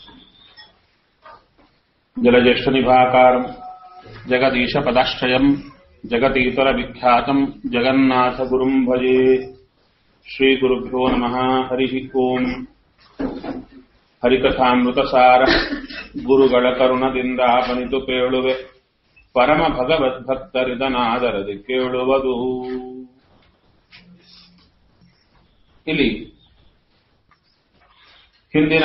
ಜಲಜ್ಯೇಷ್ಠನಿಭಾಕಾರಂ ಜಗದೀಶಪದಾಶ್ರಯಂ ಜಗತೀತರವಿಖ್ಯಾತಂ ಜಗನ್ನಾಥಗುರುಂ ಭಜೆ. ಶ್ರೀಗುರುಭ್ಯೋ ನಮಃ. ಹರಿಃ ಓಂ. ಹರಿಕಥಾಮೃತಸಾರ ಗುರುಗಳ ಕರುಣದಿಂದ ಪನಿತು ಕೇಳುವೆ, ಪರಮ ಭಗವದ್ಭಕ್ತರಿದನಾದರದಿ ಕೇಳುವುದು. ಇಲ್ಲಿ ಹಿಂದಿನ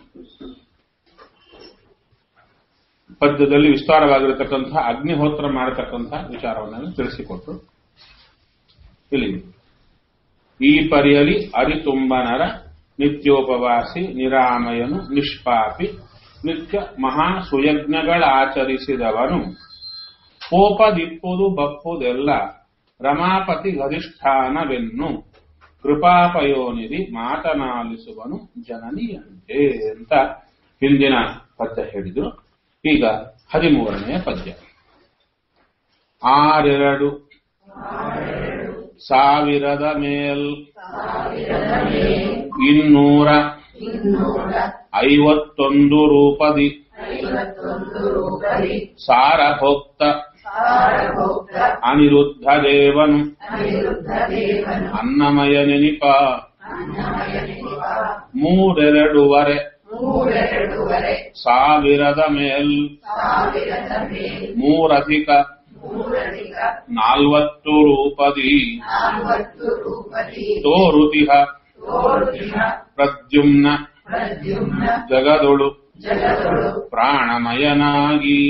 ಪದ್ಯದಲ್ಲಿ ವಿಸ್ತಾರವಾಗಿರತಕ್ಕಂಥ ಅಗ್ನಿಹೋತ್ರ ಮಾಡತಕ್ಕಂಥ ವಿಚಾರವನ್ನು ತಿಳಿಸಿಕೊಟ್ರು. ಇಲ್ಲಿ ಈ ಪರಿಯಲಿ ಅರಿತುಂಬನರ ನಿತ್ಯೋಪವಾಸಿ ನಿರಾಮಯನು ನಿಷ್ಪಾಪಿ ನಿತ್ಯ ಮಹಾಸುಯಜ್ಞಗಳಾಚರಿಸಿದವನು ಕೋಪದಿಪ್ಪುದು ಬಪ್ಪುದೆಲ್ಲ ರಮಾಪತಿ ಗರಿಷ್ಠಾನವೆನ್ನು ಕೃಪಾಪಯೋನಿಧಿ ಮಾತನಾಲಿಸುವನು ಜನನಿಯಂತೆ ಅಂತ ಹಿಂದಿನ ಪದ್ಯ ಹೇಳಿದ್ರು. ಈಗ 13ನೇ ಪದ್ಯ. 6,000 ಮೇಲ್ 251 ರೂಪದಿ ಸಾರಭೋಕ್ತ ಅನಿರುದ್ಧ ದೇವನು ಅನ್ನಮಯ ನೆನಿಪ 3,2 1,000 ಮೇಲ್ 3 + 40 ರೂಪದಿ ತೋರುತಿಹ ಪ್ರದ್ಯುಮ್ನ ಜಗದೊಳು ಪ್ರಾಣಮಯನಾಗಿ.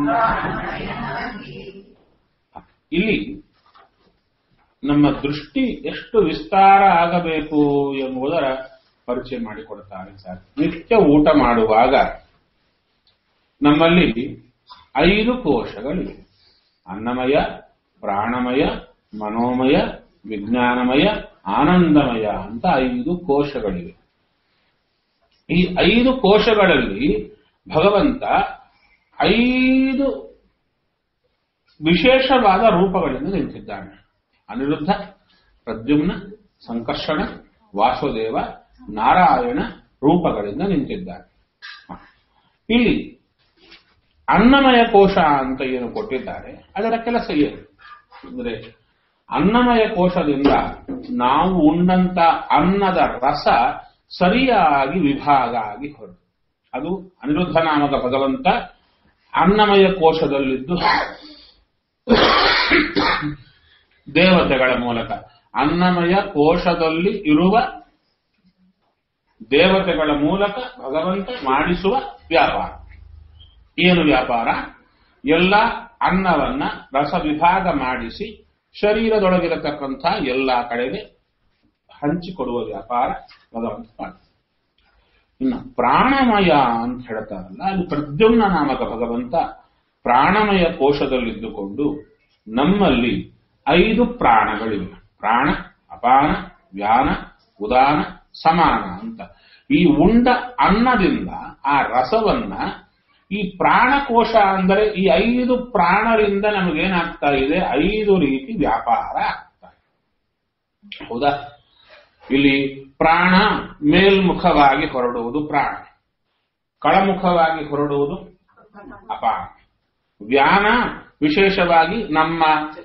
ಇಲ್ಲಿ ನಮ್ಮ ದೃಷ್ಟಿ ಎಷ್ಟು ವಿಸ್ತಾರ ಆಗಬೇಕು ಎಂಬುದರ ಪರಿಚಯ ಮಾಡಿಕೊಡ್ತಾರೆ ಸರ್. ನಿತ್ಯ ಊಟ ಮಾಡುವಾಗ ನಮ್ಮಲ್ಲಿ 5 ಕೋಶಗಳಿವೆ. ಅನ್ನಮಯ, ಪ್ರಾಣಮಯ, ಮನೋಮಯ, ವಿಜ್ಞಾನಮಯ, ಆನಂದಮಯ ಅಂತ 5 ಕೋಶಗಳಿವೆ. ಈ 5 ಕೋಶಗಳಲ್ಲಿ ಭಗವಂತ 5 ವಿಶೇಷವಾದ ರೂಪಗಳಿಂದ ನಿಂತಿದ್ದಾನೆ. ಅನಿರುದ್ಧ, ಪ್ರದ್ಯುಮ್ನ, ಸಂಕರ್ಷಣ, ವಾಸುದೇವ, ನಾರಾಯಣ ರೂಪಗಳಿಂದ ನಿಂತಿದ್ದಾನೆ. ಇಲ್ಲಿ ಅನ್ನಮಯ ಕೋಶ ಅಂತ ಏನು ಕೊಟ್ಟಿದ್ದಾರೆ, ಅದರ ಕೆಲಸ ಏನು ಅಂದ್ರೆ, ಅನ್ನಮಯ ಕೋಶದಿಂದ ನಾವು ಉಂಡಂತ ಅನ್ನದ ರಸ ಸರಿಯಾಗಿ ವಿಭಾಗ ಆಗಿ ಹೊರಟು. ಅದು ಅನಿರುದ್ಧ ನಾಮಕ ಭಗವಂತ ಅನ್ನಮಯ ಕೋಶದಲ್ಲಿದ್ದು ದೇವತೆಗಳ ಮೂಲಕ ಅನ್ನಮಯ ಕೋಶದಲ್ಲಿ ಇರುವ ದೇವತೆಗಳ ಮೂಲಕ ಭಗವಂತ ಮಾಡಿಸುವ ವ್ಯಾಪಾರ. ಏನು ವ್ಯಾಪಾರ? ಎಲ್ಲ ಅನ್ನವನ್ನ ರಸ ವಿಭಾಗ ಮಾಡಿಸಿ ಶರೀರದೊಳಗಿರತಕ್ಕಂಥ ಎಲ್ಲ ಕಡೆಗೆ ಹಂಚಿಕೊಡುವ ವ್ಯಾಪಾರ ಭಗವಂತ ಮಾಡಿ. ಇನ್ನು ಪ್ರಾಣಮಯ ಅಂತ ಹೇಳ್ತಾರಲ್ಲ, ಅಲ್ಲಿ ಪ್ರದ್ಯುಮ್ನ ನಾಮಕ ಭಗವಂತ ಪ್ರಾಣಮಯ ಕೋಶದಲ್ಲಿದ್ದುಕೊಂಡು ನಮ್ಮಲ್ಲಿ 5 ಪ್ರಾಣಗಳಿವೆ. ಪ್ರಾಣ, ಅಪಾನ, ವ್ಯಾನ, ಉದಾನ, ಸಮಾನ ಅಂತ. ಈ ಉಂಡ ಅನ್ನದಿಂದ ಆ ರಸವನ್ನ ಈ ಪ್ರಾಣಕೋಶ ಅಂದರೆ ಈ 5 ಪ್ರಾಣರಿಂದ ನಮಗೇನಾಗ್ತಾ ಇದೆ? 5 ರೀತಿ ವ್ಯಾಪಾರ ಆಗ್ತಾ ಇದೆ. ಹೌದಾ? ಇಲ್ಲಿ ಪ್ರಾಣ ಮೇಲ್ಮುಖವಾಗಿ ಹೊರಡುವುದು ಪ್ರಾಣ, ಕಳಮುಖವಾಗಿ ಹೊರಡುವುದು ಅಪಾನ. ವ್ಯಾನ ವಿಶೇಷವಾಗಿ ನಮ್ಮ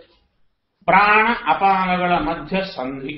ಪ್ರಾಣ ಅಪಾನಗಳ ಮಧ್ಯ ಸಂಧಿ.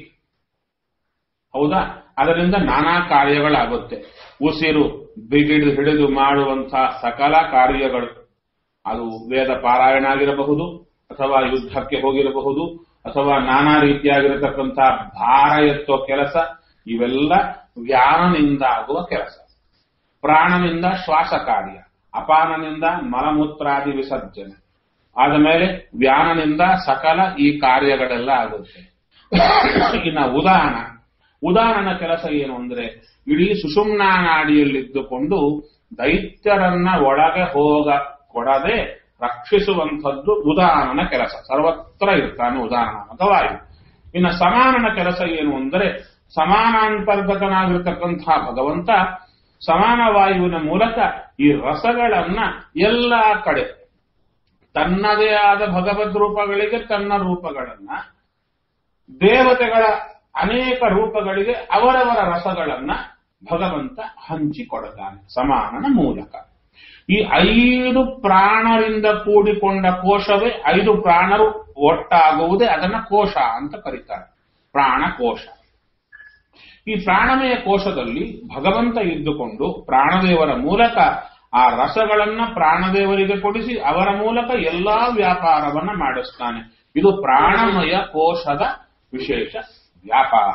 ಹೌದಾ? ಅದರಿಂದ ನಾನಾ ಕಾರ್ಯಗಳಾಗುತ್ತೆ. ಉಸಿರು ಹಿಡಿದು ಮಾಡುವಂತಹ ಸಕಲ ಕಾರ್ಯಗಳು, ಅದು ವೇದ ಪಾರಾಯಣ ಆಗಿರಬಹುದು, ಅಥವಾ ಯುದ್ಧಕ್ಕೆ ಹೋಗಿರಬಹುದು, ಅಥವಾ ನಾನಾ ರೀತಿಯಾಗಿರತಕ್ಕಂತಹ ಭಾರ ಎತ್ತೋ ಕೆಲಸ, ಇವೆಲ್ಲ ವ್ಯಾನನಿಂದ ಆಗುವ ಕೆಲಸ. ಪ್ರಾಣನಿಂದ ಶ್ವಾಸ ಕಾರ್ಯ, ಅಪಾನನಿಂದ ಮಲಮೂತ್ರಾದಿ ವಿಸರ್ಜನೆ, ಆದ ಮೇಲೆ ವ್ಯಾನನಿಂದ ಸಕಲ ಈ ಕಾರ್ಯಗಳೆಲ್ಲ ಆಗುತ್ತೆ. ಇನ್ನು ಉದಾನನ ಕೆಲಸ ಏನು ಅಂದ್ರೆ, ಇಡೀ ಸುಷುಮ್ನಾ ನಾಡಿಯಲ್ಲಿದ್ದುಕೊಂಡು ದೈತ್ಯರನ್ನ ಒಳಗೆ ಹೋಗ ಕೊಡದೆ ರಕ್ಷಿಸುವಂಥದ್ದು ಉದಾನನ ಕೆಲಸ. ಸರ್ವತ್ರ ಇರ್ತಾನೆ ಉದಾನ ನಾಮಕ ವಾಯು. ಇನ್ನು ಸಮಾನನ ಕೆಲಸ ಏನು ಅಂದರೆ, ಸಮಾನಾಂತರ್ಗತನಾಗಿರ್ತಕ್ಕಂಥ ಭಗವಂತ ಸಮಾನ ವಾಯುವಿನ ಮೂಲಕ ಈ ರಸಗಳನ್ನ ಎಲ್ಲ ಕಡೆ ತನ್ನದೇ ಆದ ಭಗವದ್ ರೂಪಗಳಿಗೆ ತನ್ನ ರೂಪಗಳನ್ನ, ದೇವತೆಗಳ ಅನೇಕ ರೂಪಗಳಿಗೆ ಅವರವರ ರಸಗಳನ್ನ ಭಗವಂತ ಹಂಚಿಕೊಡುತ್ತಾನೆ ಸಮಾನನ ಮೂಲಕ. ಈ 5 ಪ್ರಾಣರಿಂದ ಕೂಡಿಕೊಂಡ ಕೋಶವೇ 5 ಪ್ರಾಣರು ಒಟ್ಟಾಗುವುದೇ ಅದನ್ನ ಕೋಶ ಅಂತ ಕರೀತಾರೆ, ಪ್ರಾಣಕೋಶ. ಈ ಪ್ರಾಣಮಯ ಕೋಶದಲ್ಲಿ ಭಗವಂತ ಇದ್ದುಕೊಂಡು ಪ್ರಾಣದೇವರ ಮೂಲಕ ಆ ರಸಗಳನ್ನ ಪ್ರಾಣದೇವರಿಗೆ ಕೊಡಿಸಿ ಅವರ ಮೂಲಕ ಎಲ್ಲಾ ವ್ಯಾಪಾರವನ್ನ ಮಾಡಿಸ್ತಾನೆ. ಇದು ಪ್ರಾಣಮಯ ಕೋಶದ ವಿಶೇಷ ವ್ಯಾಪಾರ.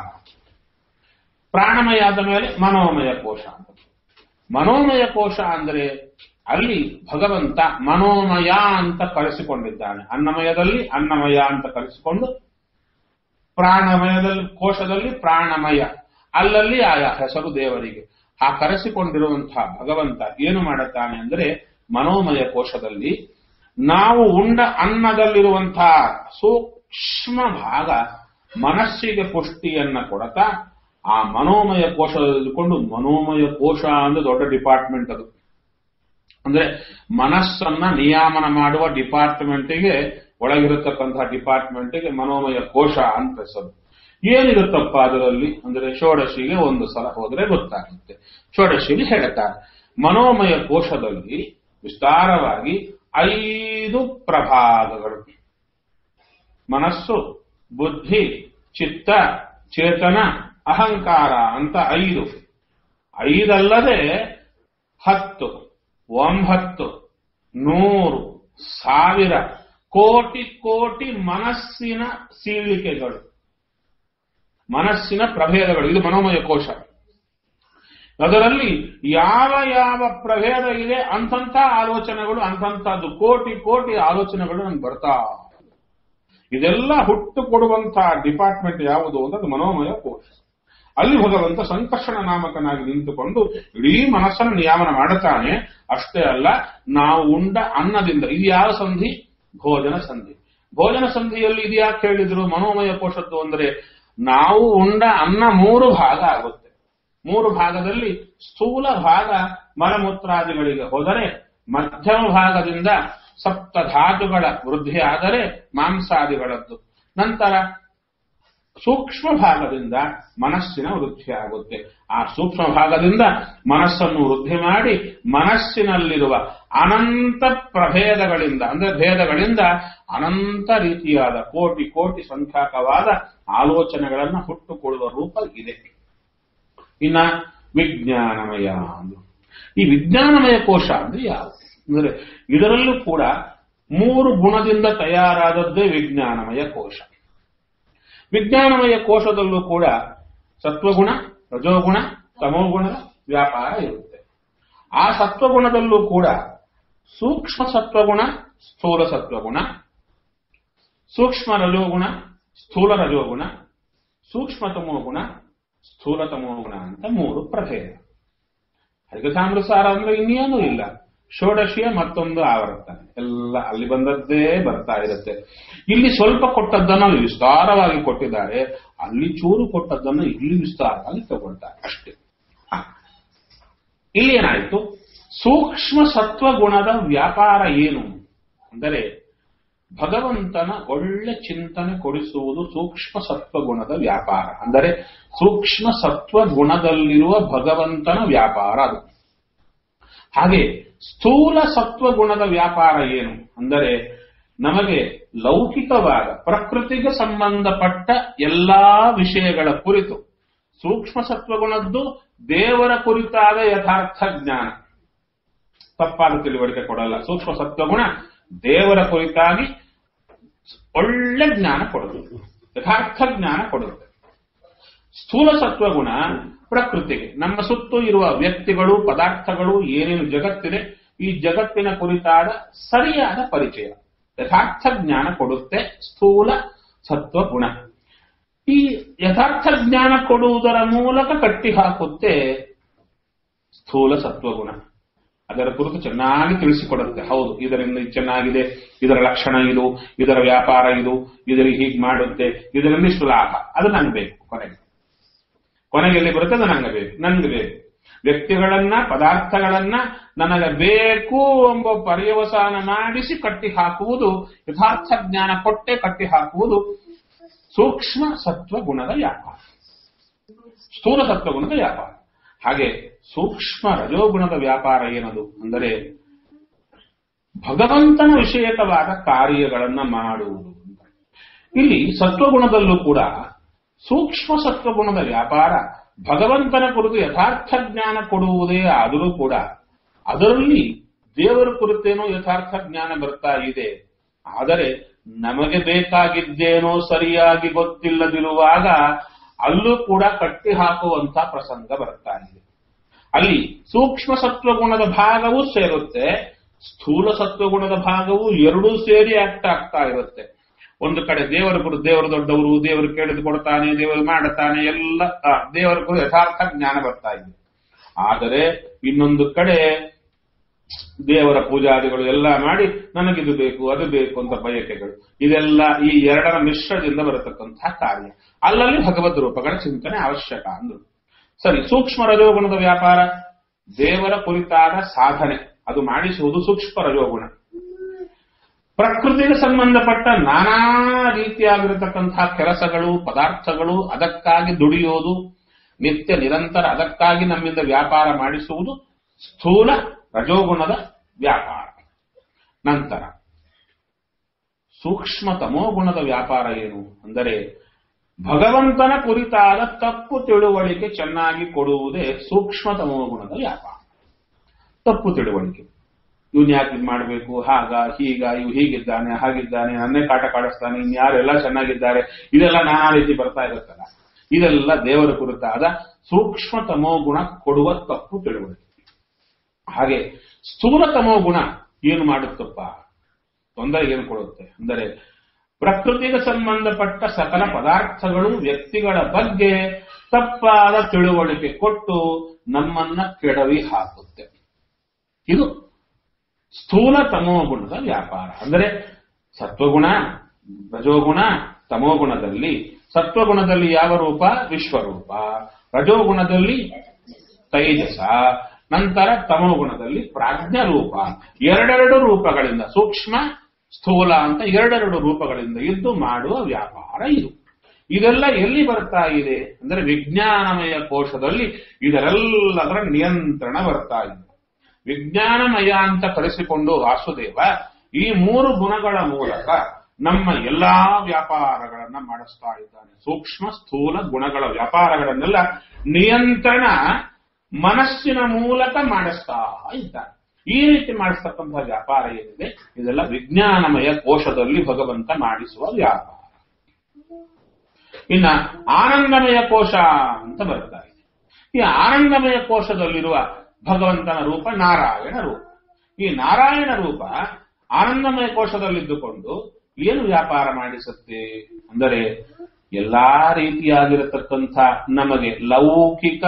ಪ್ರಾಣಮಯ ಆದ ಮೇಲೆ ಮನೋಮಯ ಕೋಶ. ಮನೋಮಯ ಕೋಶ ಅಂದ್ರೆ ಅಲ್ಲಿ ಭಗವಂತ ಮನೋಮಯ ಅಂತ ಕರೆಸಿಕೊಂಡಿದ್ದಾನೆ. ಅನ್ನಮಯದಲ್ಲಿ ಅನ್ನಮಯ ಅಂತ ಕರೆಸಿಕೊಂಡು, ಪ್ರಾಣಮಯದಲ್ಲಿ ಕೋಶದಲ್ಲಿ ಪ್ರಾಣಮಯ, ಅಲ್ಲಲ್ಲಿ ಆಯಾ ಹೆಸರು ದೇವರಿಗೆ. ಆ ಕರೆಸಿಕೊಂಡಿರುವಂತಹ ಭಗವಂತ ಏನು ಮಾಡುತ್ತಾನೆ ಅಂದ್ರೆ ಮನೋಮಯ ಕೋಶದಲ್ಲಿ ನಾವು ಉಂಡ ಅನ್ನದಲ್ಲಿರುವಂತಹ ಸೂಕ್ಷ್ಮ ಭಾಗ ಮನಸ್ಸಿಗೆ ಪುಷ್ಟಿಯನ್ನ ಕೊಡತಾ ಆ ಮನೋಮಯ ಕೋಶದಲ್ಲಿಕೊಂಡು, ಮನೋಮಯ ಕೋಶ ಅಂದ್ರೆ ದೊಡ್ಡ ಡಿಪಾರ್ಟ್ಮೆಂಟ್ ಅದು. ಅಂದ್ರೆ ಮನಸ್ಸನ್ನ ನಿಯಾಮನ ಮಾಡುವ ಡಿಪಾರ್ಟ್ಮೆಂಟಿಗೆ, ಒಳಗಿರತಕ್ಕಂತಹ ಡಿಪಾರ್ಟ್ಮೆಂಟಿಗೆ ಮನೋಮಯ ಕೋಶ ಅಂತ ಹೆಸರು. ಏನಿರುತ್ತಪ್ಪ ಅದರಲ್ಲಿ ಅಂದ್ರೆ ಷೋಡಶಿಗೆ ಒಂದು ಸಲ ಹೋದ್ರೆ ಗೊತ್ತಾಗುತ್ತೆ. ಷೋಡಶಿಗೆ ಹೇಳ್ತಾರೆ ಮನೋಮಯ ಕೋಶದಲ್ಲಿ ವಿಸ್ತಾರವಾಗಿ 5 ಪ್ರಭಾಗಗಳು: ಮನಸ್ಸು, ಬುದ್ಧಿ, ಚಿತ್ತ, ಚೇತನ, ಅಹಂಕಾರ ಅಂತ 5. 5 ಅಲ್ಲದೆ 10, 9, 100, 1000 ಕೋಟಿ ಕೋಟಿ ಮನಸ್ಸಿನ ಸೀಳಿಕೆಗಳು, ಮನಸ್ಸಿನ ಪ್ರಭೇದಗಳು. ಇದು ಮನೋಮಯ ಕೋಶ. ಅದರಲ್ಲಿ ಯಾವ ಯಾವ ಪ್ರಭೇದ ಇದೆ ಅಂತಂಥ ಆಲೋಚನೆಗಳು, ಅಂತಂಥದ್ದು ಕೋಟಿ ಕೋಟಿ ಆಲೋಚನೆಗಳು ನಮ್ಗೆ ಬರ್ತಾ. ಇದೆಲ್ಲ ಹುಟ್ಟು ಕೊಡುವಂತಹ ಡಿಪಾರ್ಟ್ಮೆಂಟ್ ಯಾವುದು ಅಂದ್ರೆ ಮನೋಮಯ ಕೋಶ. ಅಲ್ಲಿ ಭಗವಂತ ಸಂಕರ್ಷಣ ನಾಮಕನಾಗಿ ನಿಂತುಕೊಂಡು ಇಡೀ ಮನಸ್ಸನ್ನು ನಿಯಾಮನ ಮಾಡುತ್ತಾನೆ. ಅಷ್ಟೇ ಅಲ್ಲ, ನಾವು ಉಂಡ ಅನ್ನದಿಂದ, ಇದು ಯಾವ ಸಂಧಿ? ಭೋಜನ ಸಂಧಿ. ಭೋಜನ ಸಂಧಿಯಲ್ಲಿ ಇದು ಯಾಕೆ ಹೇಳಿದ್ರು ಮನೋಮಯ ಕೋಶದ್ದು ಅಂದ್ರೆ ನಾವು ಉಂಡ ಅನ್ನ 3 ಭಾಗ ಆಗುತ್ತೆ. 3 ಭಾಗದಲ್ಲಿ ಸ್ಥೂಲ ಭಾಗ ಮಲಮೂತ್ರಾದಿಗಳಿಗೆ ಹೋದರೆ, ಮಧ್ಯಮ ಭಾಗದಿಂದ ಸಪ್ತಧಾತುಗಳ ವೃದ್ಧಿ ಆದರೆ ಮಾಂಸಾದಿಗಳದ್ದು, ನಂತರ ಸೂಕ್ಷ್ಮ ಭಾಗದಿಂದ ಮನಸ್ಸಿನ ವೃದ್ಧಿ ಆಗುತ್ತೆ. ಆ ಸೂಕ್ಷ್ಮ ಭಾಗದಿಂದ ಮನಸ್ಸನ್ನು ವೃದ್ಧಿ ಮಾಡಿ ಮನಸ್ಸಿನಲ್ಲಿರುವ ಅನಂತ ಪ್ರಭೇದಗಳಿಂದ ಅಂದ್ರೆ ಭೇದಗಳಿಂದ ಅನಂತ ರೀತಿಯಾದ ಕೋಟಿ ಕೋಟಿ ಸಂಖ್ಯಾಕವಾದ ಆಲೋಚನೆಗಳನ್ನು ಹುಟ್ಟುಕೊಳ್ಳುವ ರೂಪ ಇದೆ. ಇನ್ನ ವಿಜ್ಞಾನಮಯ ಅಂದ್ರು. ಈ ವಿಜ್ಞಾನಮಯ ಕೋಶ ಅಂದ್ರೆ ಯಾವುದು ಅಂದ್ರೆ ಇದರಲ್ಲೂ ಕೂಡ 3 ಗುಣದಿಂದ ತಯಾರಾದದ್ದೇ ವಿಜ್ಞಾನಮಯ ಕೋಶ. ವಿಜ್ಞಾನಮಯ ಕೋಶದಲ್ಲೂ ಕೂಡ ಸತ್ವಗುಣ, ರಜೋಗುಣ, ತಮೋಗುಣದ ವ್ಯಾಪಾರ ಇರುತ್ತೆ. ಆ ಸತ್ವಗುಣದಲ್ಲೂ ಕೂಡ ಸೂಕ್ಷ್ಮ ಸತ್ವಗುಣ, ಸ್ಥೂಲ ಸತ್ವಗುಣ, ಸೂಕ್ಷ್ಮ ರಜೋಗುಣ, ಸ್ಥೂಲ ರಜೋಗುಣ, ಸೂಕ್ಷ್ಮ ತಮೋಗುಣ, ಸ್ಥೂಲ ತಮೋಗುಣ ಅಂತ 3 ಪ್ರಭೇದ. ಹರಿಕಥಾಮೃತಸಾರ ಅಂದ್ರೆ ಇನ್ನೇನೂ ಇಲ್ಲ, ಷೋಡಶಿಯ ಮತ್ತೊಂದು ಆವರ್ತನೆ. ಎಲ್ಲ ಅಲ್ಲಿ ಬಂದದ್ದೇ ಬರ್ತಾ ಇರುತ್ತೆ. ಇಲ್ಲಿ ಸ್ವಲ್ಪ ಕೊಟ್ಟದ್ದನ್ನು ಅಲ್ಲಿ ವಿಸ್ತಾರವಾಗಿ ಕೊಟ್ಟಿದ್ದಾರೆ, ಅಲ್ಲಿ ಚೂರು ಕೊಟ್ಟದ್ದನ್ನು ಇಲ್ಲಿ ವಿಸ್ತಾರವಾಗಿ ತಗೊಳ್ತಾರೆ ಅಷ್ಟೇ. ಇಲ್ಲಿ ಏನಾಯಿತು? ಸೂಕ್ಷ್ಮ ಸತ್ವಗುಣದ ವ್ಯಾಪಾರ ಏನು ಅಂದರೆ ಭಗವಂತನ ಒಳ್ಳೆ ಚಿಂತನೆ ಕೊಡಿಸುವುದು ಸೂಕ್ಷ್ಮ ಸತ್ವಗುಣದ ವ್ಯಾಪಾರ. ಅಂದರೆ ಸೂಕ್ಷ್ಮ ಸತ್ವಗುಣದಲ್ಲಿರುವ ಭಗವಂತನ ವ್ಯಾಪಾರ ಅದು. ಹಾಗೆ ಸ್ಥೂಲ ಸತ್ವಗುಣದ ವ್ಯಾಪಾರ ಏನು ಅಂದರೆ ನಮಗೆ ಲೌಕಿಕವಾದ ಪ್ರಕೃತಿಗೆ ಸಂಬಂಧಪಟ್ಟ ಎಲ್ಲಾ ವಿಷಯಗಳ ಕುರಿತು ಸೂಕ್ಷ್ಮ ಸತ್ವಗುಣದ್ದು ದೇವರ ಕುರಿತಾದ ಯಥಾರ್ಥ ಜ್ಞಾನ. ತಪ್ಪಾದ ತಿಳುವಳಿಕೆ ಕೊಡಲ್ಲ. ಸೂಕ್ಷ್ಮ ಸತ್ವಗುಣ ದೇವರ ಕುರಿತಾಗಿ ಒಳ್ಳೆ ಜ್ಞಾನ ಕೊಡುತ್ತೆ, ಯಥಾರ್ಥ ಜ್ಞಾನ ಕೊಡುತ್ತೆ. ಸ್ಥೂಲ ಸತ್ವಗುಣ ಪ್ರಕೃತಿಗೆ, ನಮ್ಮ ಸುತ್ತು ಇರುವ ವ್ಯಕ್ತಿಗಳು, ಪದಾರ್ಥಗಳು, ಏನೇನು ಜಗತ್ತಿದೆ ಈ ಜಗತ್ತಿನ ಕುರಿತಾದ ಸರಿಯಾದ ಪರಿಚಯ, ಯಥಾರ್ಥ ಜ್ಞಾನ ಕೊಡುತ್ತೆ ಸ್ಥೂಲ ಸತ್ವಗುಣ. ಈ ಯಥಾರ್ಥ ಜ್ಞಾನ ಕೊಡುವುದರ ಮೂಲಕ ಕಟ್ಟಿ ಹಾಕುತ್ತೆ ಸ್ಥೂಲ ಸತ್ವಗುಣ. ಅದರ ಕುರಿತು ಚೆನ್ನಾಗಿ ತಿಳಿಸಿಕೊಡುತ್ತೆ. ಹೌದು, ಇದರಿಂದ ಚೆನ್ನಾಗಿದೆ, ಇದರ ಲಕ್ಷಣ ಇದು, ಇದರ ವ್ಯಾಪಾರ ಇದು, ಇದರಿಗೆ ಹೀಗೆ ಮಾಡುತ್ತೆ, ಇದರಲ್ಲಿ ಇಷ್ಟು ಲಾಭ, ಅದು ನಂಗೆ ಬೇಕು. ಕೊನೆಗೆಲ್ಲಿ ಬರುತ್ತೆ? ಅದು ನಂಗೆ ಬೇಕು, ನಂಗೆ ಬೇಕು. ವ್ಯಕ್ತಿಗಳನ್ನ, ಪದಾರ್ಥಗಳನ್ನ ನನಗೆ ಬೇಕು ಎಂಬ ಪರ್ಯವಸಾನ ಮಾಡಿಸಿ ಕಟ್ಟಿ ಹಾಕುವುದು, ಯಥಾರ್ಥ ಜ್ಞಾನ ಕೊಟ್ಟೆ ಕಟ್ಟಿ ಹಾಕುವುದು ಸೂಕ್ಷ್ಮ ಸತ್ವಗುಣದ ವ್ಯಾಪಾರ, ಸ್ಥೂಲ ಸತ್ವಗುಣದ ವ್ಯಾಪಾರ. ಹಾಗೆ ಸೂಕ್ಷ್ಮ ರಜೋಗುಣದ ವ್ಯಾಪಾರ ಏನದು ಅಂದರೆ ಭಗವಂತನ ವಿಷಯಕವಾದ ಕಾರ್ಯಗಳನ್ನ ಮಾಡುವುದು. ಇಲ್ಲಿ ಸತ್ವಗುಣದಲ್ಲೂ ಕೂಡ ಸೂಕ್ಷ್ಮ ಸತ್ವಗುಣದ ವ್ಯಾಪಾರ ಭಗವಂತನ ಕುರಿತು ಯಥಾರ್ಥ ಜ್ಞಾನ ಕೊಡುವುದೇ ಆದರೂ ಕೂಡ ಅದರಲ್ಲಿ ದೇವರ ಕುರಿತೇನೋ ಯಥಾರ್ಥ ಜ್ಞಾನ ಬರ್ತಾ ಇದೆ. ಆದರೆ ನಮಗೆ ಬೇಕಾಗಿದ್ದೇನೋ ಸರಿಯಾಗಿ ಗೊತ್ತಿಲ್ಲದಿರುವಾಗ ಅಲ್ಲೂ ಕೂಡ ಕಟ್ಟಿ ಹಾಕುವಂತ ಪ್ರಸಂಗ ಬರ್ತಾ ಇದೆ. ಅಲ್ಲಿ ಸೂಕ್ಷ್ಮ ಸತ್ವಗುಣದ ಭಾಗವೂ ಸೇರುತ್ತೆ, ಸ್ಥೂಲ ಸತ್ವಗುಣದ ಭಾಗವೂ ಎರಡೂ ಸೇರಿ ಆಗ್ತಾ ಇರುತ್ತೆ. ಒಂದು ಕಡೆ ದೇವರ ಕುರಿತು ದೇವರು ದೊಡ್ಡವರು, ದೇವರು ಕೇಳಿದು ಕೊಡ್ತಾನೆ, ದೇವರು ಮಾಡುತ್ತಾನೆ, ಎಲ್ಲ ದೇವರ ಕುರಿತು ಯಥಾರ್ಥ ಜ್ಞಾನ ಬರ್ತಾ ಇದೆ. ಆದರೆ ಇನ್ನೊಂದು ಕಡೆ ದೇವರ ಪೂಜಾದಿಗಳು ಎಲ್ಲ ಮಾಡಿ ನನಗಿದು ಬೇಕು ಅದು ಬೇಕು ಅಂತ ಬಯಕೆಗಳು, ಇದೆಲ್ಲ ಈ ಎರಡರ ಮಿಶ್ರದಿಂದ ಬರತಕ್ಕಂತಹ ಕಾರ್ಯ. ಅಲ್ಲಲ್ಲಿ ಭಗವದ್ ರೂಪಗಳ ಚಿಂತನೆ ಅವಶ್ಯಕ ಅಂದ್ರು. ಸರಿ, ಸೂಕ್ಷ್ಮ ರಜೋಗುಣದ ವ್ಯಾಪಾರ ದೇವರ ಕುರಿತಾದ ಸಾಧನೆ, ಅದು ಮಾಡಿಸುವುದು ಸೂಕ್ಷ್ಮ ರಜೋಗುಣ. ಪ್ರಕೃತಿಗೆ ಸಂಬಂಧಪಟ್ಟ ನಾನಾ ರೀತಿಯಾಗಿರತಕ್ಕಂತಹ ಕೆಲಸಗಳು, ಪದಾರ್ಥಗಳು, ಅದಕ್ಕಾಗಿ ದುಡಿಯೋದು, ನಿತ್ಯ ನಿರಂತರ ಅದಕ್ಕಾಗಿ ನಮ್ಮಿಂದ ವ್ಯಾಪಾರ ಮಾಡಿಸುವುದು ಸ್ಥೂಲ ರಜೋಗುಣದ ವ್ಯಾಪಾರ. ನಂತರ ಸೂಕ್ಷ್ಮ ತಮೋಗುಣದ ವ್ಯಾಪಾರ ಏನು ಅಂದರೆ ಭಗವಂತನ ಕುರಿತಾದ ತಪ್ಪು ತಿಳುವಳಿಕೆ ಚೆನ್ನಾಗಿ ಕೊಡುವುದೇ ಸೂಕ್ಷ್ಮ ತಮೋಗುಣದ ವ್ಯಾಪಾರ. ತಪ್ಪು ತಿಳುವಳಿಕೆ, ಇವನ್ ಯಾಕೆ ಇದು ಮಾಡಬೇಕು, ಹಾಗ ಹೀಗ, ಇವು ಹೀಗಿದ್ದಾನೆ ಹಾಗಿದ್ದಾನೆ, ನನ್ನೇ ಕಾಟ ಕಾಡಿಸ್ತಾನೆ, ಇನ್ಯಾರೆಲ್ಲ ಚೆನ್ನಾಗಿದ್ದಾರೆ, ಇದೆಲ್ಲ ನಾನಾ ರೀತಿ ಬರ್ತಾ ಇರುತ್ತಲ್ಲ, ಇದೆಲ್ಲ ದೇವರ ಕುರಿತಾದ ಸೂಕ್ಷ್ಮ ತಮೋಗುಣ ಕೊಡುವ ತಪ್ಪು ತಿಳುವಳಿಕೆ. ಹಾಗೆ ಸ್ಥೂಲ ತಮೋಗುಣ ಏನು ಮಾಡುತ್ತಪ್ಪ, ತೊಂದರೆ ಏನು ಕೊಡುತ್ತೆ ಅಂದರೆ ಪ್ರಕೃತಿಗೆ ಸಂಬಂಧಪಟ್ಟ ಸಕಲ ಪದಾರ್ಥಗಳು, ವ್ಯಕ್ತಿಗಳ ಬಗ್ಗೆ ತಪ್ಪಾದ ತಿಳುವಳಿಕೆ ಕೊಟ್ಟು ನಮ್ಮನ್ನ ಕೆಡವಿ ಹಾಕುತ್ತೆ. ಇದು ಸ್ಥೂಲ ತಮೋಗುಣದ ವ್ಯಾಪಾರ. ಅಂದರೆ ಸತ್ವಗುಣ, ರಜೋಗುಣ, ತಮೋಗುಣದಲ್ಲಿ ಸತ್ವಗುಣದಲ್ಲಿ ಯಾವ ರೂಪ? ವಿಶ್ವರೂಪ. ರಜೋಗುಣದಲ್ಲಿ ತೈಜಸ, ನಂತರ ತಮೋಗುಣದಲ್ಲಿ ಪ್ರಾಜ್ಞರೂಪ. ಎರಡೆರಡು ರೂಪಗಳಿಂದ, ಸೂಕ್ಷ್ಮ ಸ್ಥೂಲ ಅಂತ ಎರಡೆರಡು ರೂಪಗಳಿಂದ ಇದ್ದು ಮಾಡುವ ವ್ಯಾಪಾರ ಇದು. ಇದೆಲ್ಲ ಎಲ್ಲಿ ಬರ್ತಾ ಇದೆ ಅಂದರೆ ವಿಜ್ಞಾನಮಯ ಕೋಶದಲ್ಲಿ ಇದರೆಲ್ಲದರ ನಿಯಂತ್ರಣ ಬರ್ತಾ ಇದೆ. ವಿಜ್ಞಾನಮಯ ಅಂತ ಕರೆಸಿಕೊಂಡು ವಾಸುದೇವ ಈ ಮೂರು ಗುಣಗಳ ಮೂಲಕ ನಮ್ಮ ಎಲ್ಲಾ ವ್ಯಾಪಾರಗಳನ್ನ ಮಾಡಿಸ್ತಾ ಇದ್ದಾನೆ. ಸೂಕ್ಷ್ಮ ಸ್ಥೂಲ ಗುಣಗಳ ವ್ಯಾಪಾರಗಳನ್ನೆಲ್ಲ ನಿಯಂತ್ರಣ ಮನಸ್ಸಿನ ಮೂಲಕ ಮಾಡಿಸ್ತಾ ಇದ್ದಾನೆ. ಈ ರೀತಿ ಮಾಡಿಸ್ತಕ್ಕಂತಹ ವ್ಯಾಪಾರ ಏನಿದೆ ಇದೆಲ್ಲ ವಿಜ್ಞಾನಮಯ ಕೋಶದಲ್ಲಿ ಭಗವಂತ ಮಾಡಿಸುವ ವ್ಯಾಪಾರ. ಇನ್ನ ಆನಂದಮಯ ಕೋಶ ಅಂತ ಬರ್ತಾ ಇದೆ. ಈ ಆನಂದಮಯ ಕೋಶದಲ್ಲಿರುವ ಭಗವಂತನ ರೂಪ ನಾರಾಯಣ ರೂಪ. ಈ ನಾರಾಯಣ ರೂಪ ಆನಂದಮಯ ಕೋಶದಲ್ಲಿದ್ದುಕೊಂಡು ಏನು ವ್ಯಾಪಾರ ಮಾಡಿಸುತ್ತೆ ಅಂದರೆ ಎಲ್ಲಾ ರೀತಿಯಾಗಿರತಕ್ಕಂಥ ನಮಗೆ ಲೌಕಿಕ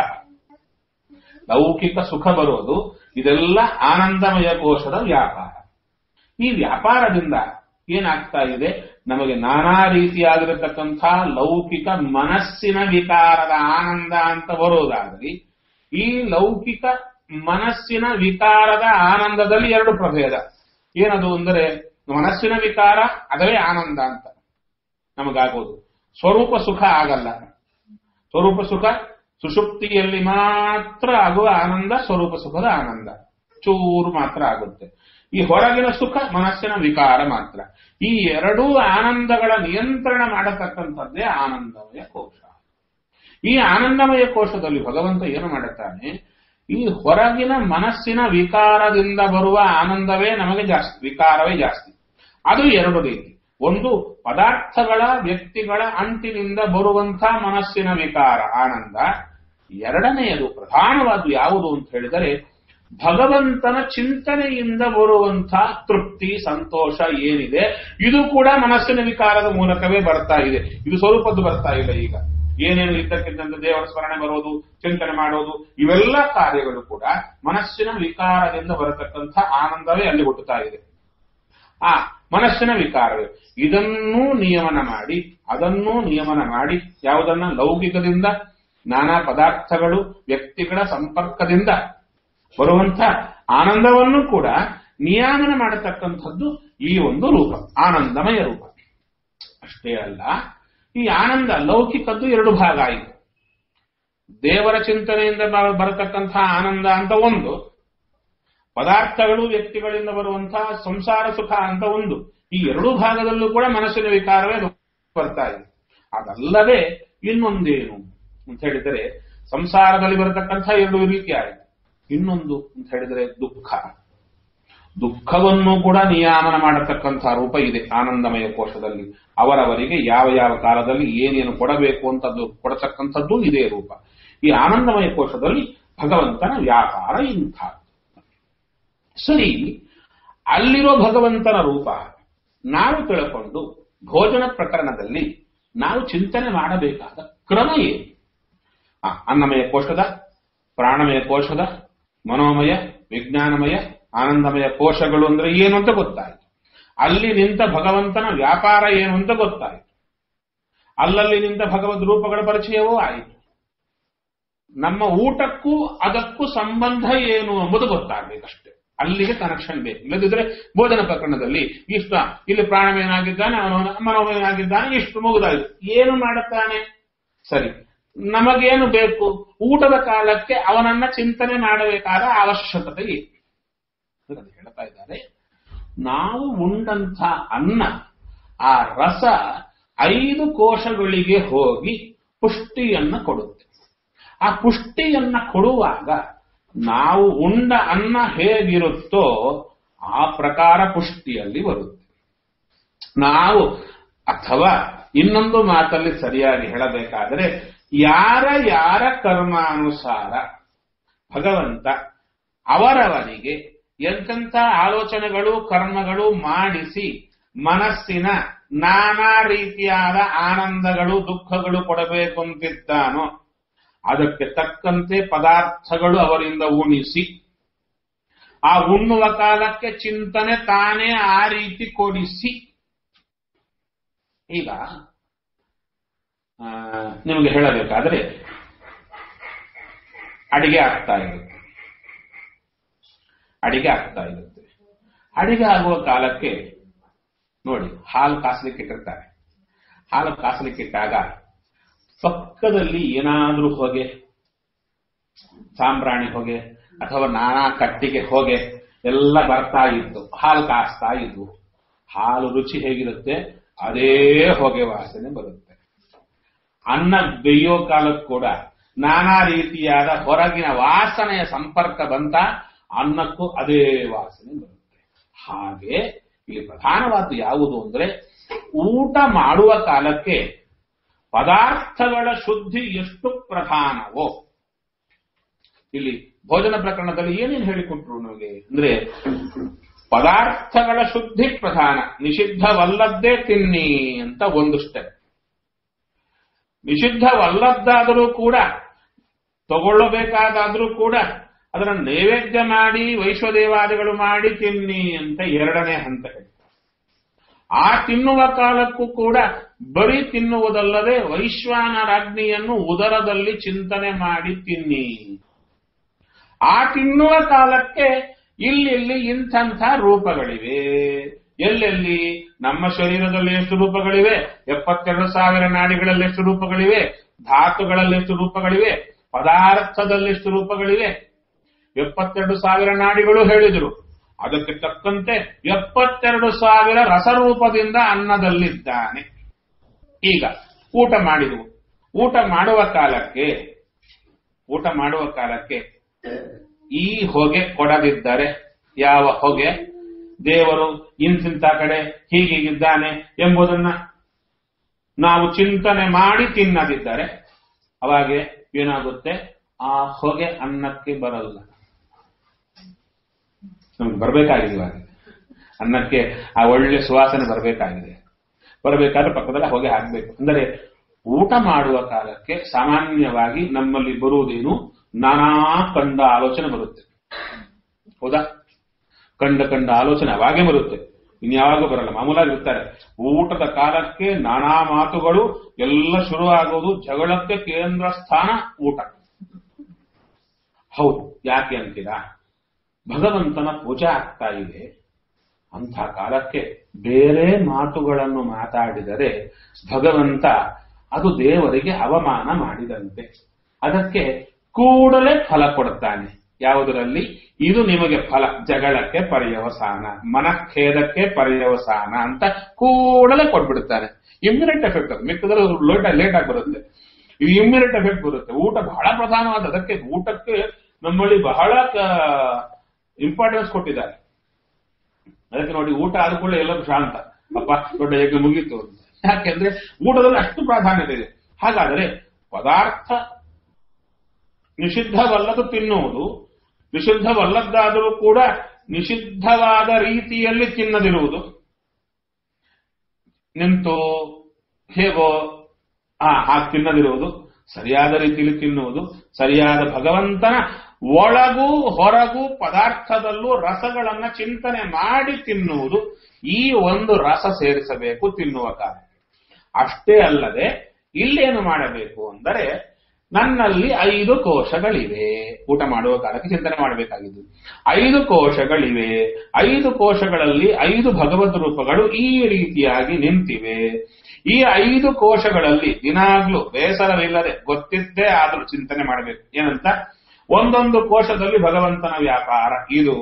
ಸುಖ ಬರೋದು ಇದೆಲ್ಲ ಆನಂದಮಯ ಕೋಶದ ವ್ಯಾಪಾರ. ಈ ವ್ಯಾಪಾರದಿಂದ ಏನಾಗ್ತಾ ಇದೆ, ನಮಗೆ ನಾನಾ ರೀತಿಯಾಗಿರತಕ್ಕಂಥ ಲೌಕಿಕ ಮನಸ್ಸಿನ ವಿಕಾರದ ಆನಂದ ಅಂತ ಬರೋದಾಗಲಿ, ಈ ಲೌಕಿಕ ಮನಸ್ಸಿನ ವಿಕಾರದ ಆನಂದದಲ್ಲಿ ಎರಡು ಪ್ರಭೇದ. ಏನದು ಅಂದರೆ ಮನಸ್ಸಿನ ವಿಕಾರ ಅದೇ ಆನಂದ ಅಂತ ನಮಗಾಗೋದು. ಸ್ವರೂಪ ಸುಖ ಆಗಲ್ಲ. ಸ್ವರೂಪ ಸುಖ ಸುಷುಪ್ತಿಯಲ್ಲಿ ಮಾತ್ರ ಆಗುವ ಆನಂದ, ಸ್ವರೂಪ ಸುಖದ ಆನಂದ ಚೂರು ಮಾತ್ರ ಆಗುತ್ತೆ. ಈ ಹೊರಗಿನ ಸುಖ ಮನಸ್ಸಿನ ವಿಕಾರ ಮಾತ್ರ. ಈ ಎರಡೂ ಆನಂದಗಳ ನಿಯಂತ್ರಣ ಮಾಡತಕ್ಕಂಥದ್ದೇ ಆನಂದಮಯ ಕೋಶ. ಈ ಆನಂದಮಯ ಕೋಶದಲ್ಲಿ ಭಗವಂತ ಏನು ಮಾಡುತ್ತಾನೆ, ಈ ಹೊರಗಿನ ಮನಸ್ಸಿನ ವಿಕಾರದಿಂದ ಬರುವ ಆನಂದವೇ ನಮಗೆ ಜಾಸ್ತಿ, ವಿಕಾರವೇ ಜಾಸ್ತಿ. ಅದು ಎರಡು ರೀತಿ. ಒಂದು ಪದಾರ್ಥಗಳ, ವ್ಯಕ್ತಿಗಳ ಅಂಟಿನಿಂದ ಬರುವಂಥ ಮನಸ್ಸಿನ ವಿಕಾರ ಆನಂದ. ಎರಡನೆಯದು ಪ್ರಧಾನವಾದ ಯಾವುದು ಅಂತ ಹೇಳಿದರೆ ಭಗವಂತನ ಚಿಂತನೆಯಿಂದ ಬರುವಂಥ ತೃಪ್ತಿ, ಸಂತೋಷ ಏನಿದೆ ಇದು ಕೂಡ ಮನಸ್ಸಿನ ವಿಕಾರದ ಮೂಲಕವೇ ಬರ್ತಾ ಇದೆ. ಇದು ಸ್ವರೂಪದ್ದು ಬರ್ತಾ ಇಲ್ಲ. ಈಗ ಏನೇನು ಇದ್ದಕ್ಕಿದ್ದಂತೆ ದೇವರ ಸ್ಮರಣೆ ಬರೋದು, ಚಿಂತನೆ ಮಾಡೋದು, ಇವೆಲ್ಲ ಕಾರ್ಯಗಳು ಕೂಡ ಮನಸ್ಸಿನ ವಿಕಾರದಿಂದ ಬರತಕ್ಕಂಥ ಆನಂದವೇ ಅಲ್ಲಿ ಹುಟ್ಟುತ್ತಾ ಇದೆ. ಆ ಮನಸ್ಸಿನ ವಿಕಾರವೇ ಇದನ್ನೂ ನಿಯಮನ ಮಾಡಿ ಅದನ್ನೂ ನಿಯಮನ ಮಾಡಿ ಯಾವುದನ್ನ ಲೌಕಿಕದಿಂದ, ನಾನಾ ಪದಾರ್ಥಗಳು, ವ್ಯಕ್ತಿಗಳ ಸಂಪರ್ಕದಿಂದ ಬರುವಂಥ ಆನಂದವನ್ನು ಕೂಡ ನಿಯಾಮನ ಮಾಡತಕ್ಕಂಥದ್ದು ಈ ಒಂದು ರೂಪ, ಆನಂದಮಯ ರೂಪ. ಅಷ್ಟೇ ಅಲ್ಲ, ಈ ಆನಂದ ಲೌಕಿಕದ್ದು ಎರಡು ಭಾಗ ಆಯಿತು. ದೇವರ ಚಿಂತನೆಯಿಂದ ಬರತಕ್ಕಂತಹ ಆನಂದ ಅಂತ ಒಂದು, ಪದಾರ್ಥಗಳು ವ್ಯಕ್ತಿಗಳಿಂದ ಬರುವಂತಹ ಸಂಸಾರ ಸುಖ ಅಂತ ಒಂದು. ಈ ಎರಡೂ ಭಾಗದಲ್ಲೂ ಕೂಡ ಮನಸ್ಸಿನ ವಿಕಾರವೇ ಬರ್ತಾ ಇದೆ. ಅದಲ್ಲದೆ ಇನ್ನೊಂದೇನು ಅಂತ ಹೇಳಿದರೆ, ಸಂಸಾರದಲ್ಲಿ ಬರತಕ್ಕಂತಹ ಎರಡು ರೀತಿಯಾಗಿದೆ. ಇನ್ನೊಂದು ಅಂತ ಹೇಳಿದರೆ ದುಃಖ. ದುಃಖವನ್ನು ಕೂಡ ನಿಯಾಮನ ಮಾಡತಕ್ಕಂತಹ ರೂಪ ಇದೆ ಆನಂದಮಯ ಕೋಶದಲ್ಲಿ. ಅವರವರಿಗೆ ಯಾವ ಯಾವ ಕಾಲದಲ್ಲಿ ಏನೇನು ಕೊಡಬೇಕು ಅಂತದ್ದು ಕೊಡತಕ್ಕಂಥದ್ದು ಇದೇ ರೂಪ. ಈ ಆನಂದಮಯ ಕೋಶದಲ್ಲಿ ಭಗವಂತನ ವ್ಯಾಪಾರ ಇಂಥ. ಸರಿ, ಅಲ್ಲಿರೋ ಭಗವಂತನ ರೂಪ ನಾವು ತಿಳ್ಕೊಂಡು ಭೋಜನ ಪ್ರಕರಣದಲ್ಲಿ ನಾವು ಚಿಂತನೆ ಮಾಡಬೇಕಾದ ಕ್ರಮ ಏನು? ಅನ್ನಮಯ ಕೋಶದ, ಪ್ರಾಣಮಯ ಕೋಶದ, ಮನೋಮಯ, ವಿಜ್ಞಾನಮಯ, ಆನಂದಮಯ ಕೋಶಗಳು ಅಂದ್ರೆ ಏನು ಅಂತ ಗೊತ್ತಾಯಿತು. ಅಲ್ಲಿ ನಿಂತ ಭಗವಂತನ ವ್ಯಾಪಾರ ಏನು ಅಂತ ಗೊತ್ತಾಯಿತು. ಅಲ್ಲಲ್ಲಿ ನಿಂತ ಭಗವದ್ ರೂಪಗಳ ಪರಿಚಯವೂ ಆಯಿತು. ನಮ್ಮ ಊಟಕ್ಕೂ ಅದಕ್ಕೂ ಸಂಬಂಧ ಏನು ಎಂಬುದು ಗೊತ್ತಾಗಬೇಕಷ್ಟೇ. ಅಲ್ಲಿಗೆ ಕನೆಕ್ಷನ್ ಬೇಕು. ಇಲ್ಲದಿದ್ರೆ ಭೋಜನ ಪ್ರಕರಣದಲ್ಲಿ ಇಷ್ಟ, ಇಲ್ಲಿ ಪ್ರಾಣವೇನಾಗಿದ್ದಾನೆ, ಮನೋವೇನಾಗಿದ್ದಾನೆ, ಇಷ್ಟು ಮುಗಿದಾಯಿತು. ಏನು ಮಾಡುತ್ತಾನೆ? ಸರಿ, ನಮಗೇನು ಬೇಕು? ಊಟದ ಕಾಲಕ್ಕೆ ಅವನನ್ನ ಚಿಂತನೆ ಮಾಡಬೇಕಾದ ಅವಶ್ಯಕತೆ ಇದೆ. ಹೇಳ್ತಾ ಇದ್ದಾರೆ, ನಾವು ಉಂಡಂಥ ಅನ್ನ ಆ ರಸ 5 ಕೋಶಗಳಿಗೆ ಹೋಗಿ ಪುಷ್ಟಿಯನ್ನ ಕೊಡುತ್ತೆ. ಆ ಪುಷ್ಟಿಯನ್ನ ಕೊಡುವಾಗ ನಾವು ಉಂಡ ಅನ್ನ ಹೇಗಿರುತ್ತೋ ಆ ಪ್ರಕಾರ ಪುಷ್ಟಿಯಲ್ಲಿ ಬರುತ್ತೆ. ನಾವು ಅಥವಾ ಇನ್ನೊಂದು ಮಾತಲ್ಲಿ ಸರಿಯಾಗಿ ಹೇಳಬೇಕಾದರೆ, ಯಾರ ಕರ್ಮಾನುಸಾರ ಭಗವಂತ ಅವರವರಿಗೆ ಎಂತೆಂಥ ಆಲೋಚನೆಗಳು ಕರ್ಮಗಳು ಮಾಡಿಸಿ ಮನಸ್ಸಿನ ನಾನಾ ರೀತಿಯಾದ ಆನಂದಗಳು ದುಃಖಗಳು ಕೊಡಬೇಕು ಅಂತಿದ್ದಾನೋ ಅದಕ್ಕೆ ತಕ್ಕಂತೆ ಪದಾರ್ಥಗಳು ಅವರಿಂದ ಉಣಿಸಿ, ಆ ಉಣ್ಣುವ ಕಾಲಕ್ಕೆ ಚಿಂತನೆ ತಾನೇ ಆ ರೀತಿ ಕೊಡಿಸಿ. ಈಗ ನಿಮಗೆ ಹೇಳಬೇಕಾದ್ರೆ ಅಡಿಗೆ ಆಗ್ತಾ ಇರುತ್ತೆ. ಅಡಿಗೆ ಆಗುವ ಕಾಲಕ್ಕೆ ನೋಡಿ, ಹಾಲು ಕಾಸಲಿಕ್ಕೆ ಇಟ್ಟಿರ್ತಾರೆ. ಹಾಲು ಕಾಸಲಿಕ್ಕೆ ಇಟ್ಟಾಗ ಪಕ್ಕದಲ್ಲಿ ಏನಾದ್ರೂ ಹೊಗೆ, ಸಾಂಬ್ರಾಣಿ ಹೊಗೆ ಅಥವಾ ನಾನಾ ಕಟ್ಟಿಗೆ ಹೊಗೆ ಎಲ್ಲ ಬರ್ತಾ ಇತ್ತು. ಹಾಲು ಕಾಸ್ತಾ ಇದ್ವು. ಹಾಲು ರುಚಿ ಹೇಗಿರುತ್ತೆ ಅದೇ ಹೊಗೆ ವಾಸನೆ ಬರುತ್ತೆ. ಅನ್ನ ಬೇಯೋ ಕಾಲಕ್ಕೆ ಕೂಡ ನಾನಾ ರೀತಿಯಾದ ಹೊರಗಿನ ವಾಸನೆಯ ಸಂಪರ್ಕ ಬಂತ ಅನ್ನಕ್ಕೂ ಅದೇ ವಾಸನೆ ಬರುತ್ತೆ. ಹಾಗೆ ಇಲ್ಲಿ ಪ್ರಧಾನವಾದ ಯಾವುದು ಅಂದ್ರೆ, ಊಟ ಮಾಡುವ ಕಾಲಕ್ಕೆ ಪದಾರ್ಥಗಳ ಶುದ್ಧಿ ಎಷ್ಟು ಪ್ರಧಾನವೋ, ಇಲ್ಲಿ ಭೋಜನ ಪ್ರಕರಣದಲ್ಲಿ ಏನೇನು ಹೇಳಿಕೊಟ್ರು ನಮಗೆ ಅಂದ್ರೆ, ಪದಾರ್ಥಗಳ ಶುದ್ಧಿ ಪ್ರಧಾನ, ನಿಷಿದ್ಧವಲ್ಲದ್ದೇ ತಿನ್ನಿ ಅಂತ ಒಂದು ಸ್ಟೆಪ್. ನಿಷಿದ್ಧವಲ್ಲದ್ದಾದರೂ ಕೂಡ ತಗೊಳ್ಳಬೇಕಾದಾದ್ರೂ ಕೂಡ ಅದರ ನೈವೇದ್ಯ ಮಾಡಿ ವೈಶ್ವದೇವಾದಿಗಳು ಮಾಡಿ ತಿನ್ನಿ ಅಂತ 2ನೇ ಹಂತ. ಆ ತಿನ್ನುವ ಕಾಲಕ್ಕೂ ಕೂಡ ಬರೀ ತಿನ್ನುವುದಲ್ಲದೆ ವೈಶ್ವಾನರಾಜ್ಞಿಯನ್ನು ಉದರದಲ್ಲಿ ಚಿಂತನೆ ಮಾಡಿ ತಿನ್ನಿ. ಆ ತಿನ್ನುವ ಕಾಲಕ್ಕೆ ಇಲ್ಲಿ ಇಂಥ ರೂಪಗಳಿವೆ. ಎಲ್ಲೆಲ್ಲಿ ನಮ್ಮ ಶರೀರದಲ್ಲಿ ಎಷ್ಟು ರೂಪಗಳಿವೆ? 72,000 ನಾಡಿಗಳಲ್ಲಿ ಎಷ್ಟು ರೂಪಗಳಿವೆ? ಧಾತುಗಳಲ್ಲಿ ಎಷ್ಟು ರೂಪಗಳಿವೆ? ಪದಾರ್ಥದಲ್ಲಿ ಎಷ್ಟು ರೂಪಗಳಿವೆ? 72,000 ನಾಡಿಗಳು ಹೇಳಿದರು. ಅದಕ್ಕೆ ತಕ್ಕಂತೆ 72,000 ರಸರೂಪದಿಂದ ಅನ್ನದಲ್ಲಿದ್ದಾನೆ. ಈಗ ಊಟ ಮಾಡಿದವು. ಊಟ ಮಾಡುವ ಕಾಲಕ್ಕೆ ಈ ಹೊಗೆ ಕೊಡದಿದ್ದರೆ, ಯಾವ ಹೊಗೆ ದೇವರು ಇಂತಿಂತ ಕಡೆ ಹೀಗಿದ್ದಾನೆ ಎಂಬುದನ್ನ ನಾವು ಚಿಂತನೆ ಮಾಡಿ ತಿನ್ನದಿದ್ದರೆ ಅವಾಗೆ ಏನಾಗುತ್ತೆ? ಆ ಹೊಗೆ ಅನ್ನಕ್ಕೆ ಬರಲ್ಲ. ನಮ್ಗೆ ಬರಬೇಕಾಗಿದೆ. ಇವಾಗ ಅನ್ನಕ್ಕೆ ಆ ಒಳ್ಳೆ ಸುವಾಸನೆ ಬರಬೇಕಾದ್ರೆ ಪಕ್ಕದಲ್ಲಿ ಹೊಗೆ ಹಾಕಬೇಕು. ಅಂದರೆ ಊಟ ಮಾಡುವ ಕಾಲಕ್ಕೆ ಸಾಮಾನ್ಯವಾಗಿ ನಮ್ಮಲ್ಲಿ ಬರುವುದೇನು? ನಾನಾ ಕಂಡ ಆಲೋಚನೆ ಬರುತ್ತೆ. ಹೌದಾ? ಕಂಡ ಆಲೋಚನೆ ಅವಾಗೇ ಬರುತ್ತೆ, ಇನ್ಯಾವಾಗೂ ಬರಲ್ಲ. ಮಾಮೂಲಾಗಿರ್ತಾರೆ. ಊಟದ ಕಾಲಕ್ಕೆ ನಾನಾ ಮಾತುಗಳು ಎಲ್ಲ ಶುರು ಆಗೋದು. ಜಗಳಕ್ಕೆ ಕೇಂದ್ರ ಸ್ಥಾನ ಊಟ. ಹೌದು, ಯಾಕೆ ಅಂತೀರಾ? ಭಗವಂತನ ಪೂಜೆ ಆಗ್ತಾ ಇದೆ. ಅಂಥ ಕಾಲಕ್ಕೆ ಬೇರೆ ಮಾತುಗಳನ್ನು ಮಾತಾಡಿದರೆ ಭಗವಂತ ಅದು ದೇವರಿಗೆ ಅವಮಾನ ಮಾಡಿದಂತೆ. ಅದಕ್ಕೆ ಕೂಡಲೇ ಫಲ ಕೊಡುತ್ತಾನೆ. ಯಾವುದರಲ್ಲಿ? ಇದು ನಿಮಗೆ ಫಲ, ಜಗಳಕ್ಕೆ ಪರ್ಯವಸಾನ, ಮನಃಖೇದಕ್ಕೆ ಪರ್ಯವಸಾನ ಅಂತ ಕೂಡಲೇ ಕೊಟ್ಬಿಡುತ್ತಾನೆ. Immediate effect. ಅದು ಮಿಕ್ಕದಲ್ಲಿ ಲೇಟ್ ಆಗಿ ಬರುತ್ತೆ, ಇದು ಇಮ್ಮಿಡಿಯೇಟ್ ಎಫೆಕ್ಟ್ ಬರುತ್ತೆ. ಊಟ ಬಹಳ ಪ್ರಧಾನವಾದ, ಅದಕ್ಕೆ ಊಟಕ್ಕೆ ನಮ್ಮಲ್ಲಿ ಬಹಳ ಇಂಪಾರ್ಟೆನ್ಸ್ ಕೊಟ್ಟಿದ್ದಾರೆ. ಅದಕ್ಕೆ ನೋಡಿ, ಊಟ ಆದ ಕೂಡಲೇ ಎಲ್ಲರೂ ಶಾಂತ, ಅಪ್ಪ ದೊಡ್ಡ ಯಜ್ಞ ಮುಗೀತು. ಯಾಕೆಂದ್ರೆ ಊಟದಲ್ಲಿ ಅಷ್ಟು ಪ್ರಾಧಾನ್ಯತೆ ಇದೆ. ಹಾಗಾದರೆ ಪದಾರ್ಥ ನಿಷಿದ್ಧವಲ್ಲದು ತಿನ್ನುವುದು, ನಿಷಿದ್ಧವಲ್ಲದ್ದಾದರೂ ಕೂಡ ನಿಷಿದ್ಧವಾದ ರೀತಿಯಲ್ಲಿ ತಿನ್ನದಿರುವುದು, ನಿಂತು ಹೇಗೋ ಹಾಗೆ ತಿನ್ನದಿರುವುದು, ಸರಿಯಾದ ರೀತಿಯಲ್ಲಿ ತಿನ್ನುವುದು, ಸರಿಯಾದ ಭಗವಂತನ ಒಳಗೂ ಹೊರಗೂ ಪದಾರ್ಥದಲ್ಲೂ ರಸಗಳನ್ನ ಚಿಂತನೆ ಮಾಡಿ ತಿನ್ನುವುದು, ಈ ಒಂದು ರಸ ಸೇರಿಸಬೇಕು ತಿನ್ನುವ ಕಾಲ. ಅಷ್ಟೇ ಅಲ್ಲದೆ ಇಲ್ಲೇನು ಮಾಡಬೇಕು ಅಂದರೆ, ನನ್ನಲ್ಲಿ 5 ಕೋಶಗಳಿವೆ. ಊಟ ಮಾಡುವ ಕಾಲಕ್ಕೆ ಚಿಂತನೆ ಮಾಡಬೇಕಾಗಿದ್ದು 5 ಕೋಶಗಳಿವೆ. 5 ಕೋಶಗಳಲ್ಲಿ 5 ಭಗವದ್ ರೂಪಗಳು ಈ ರೀತಿಯಾಗಿ ನಿಂತಿವೆ. ಈ 5 ಕೋಶಗಳಲ್ಲಿ ದಿನಾಗ್ಲೂ ಬೇಸರವಿಲ್ಲದೆ ಗೊತ್ತಿದ್ದೇ ಆದರೂ ಚಿಂತನೆ ಮಾಡಬೇಕು. ಏನಂತ? ಒಂದೊಂದು ಕೋಶದಲ್ಲಿ ಭಗವಂತನ ವ್ಯಾಪಾರ ಇದು,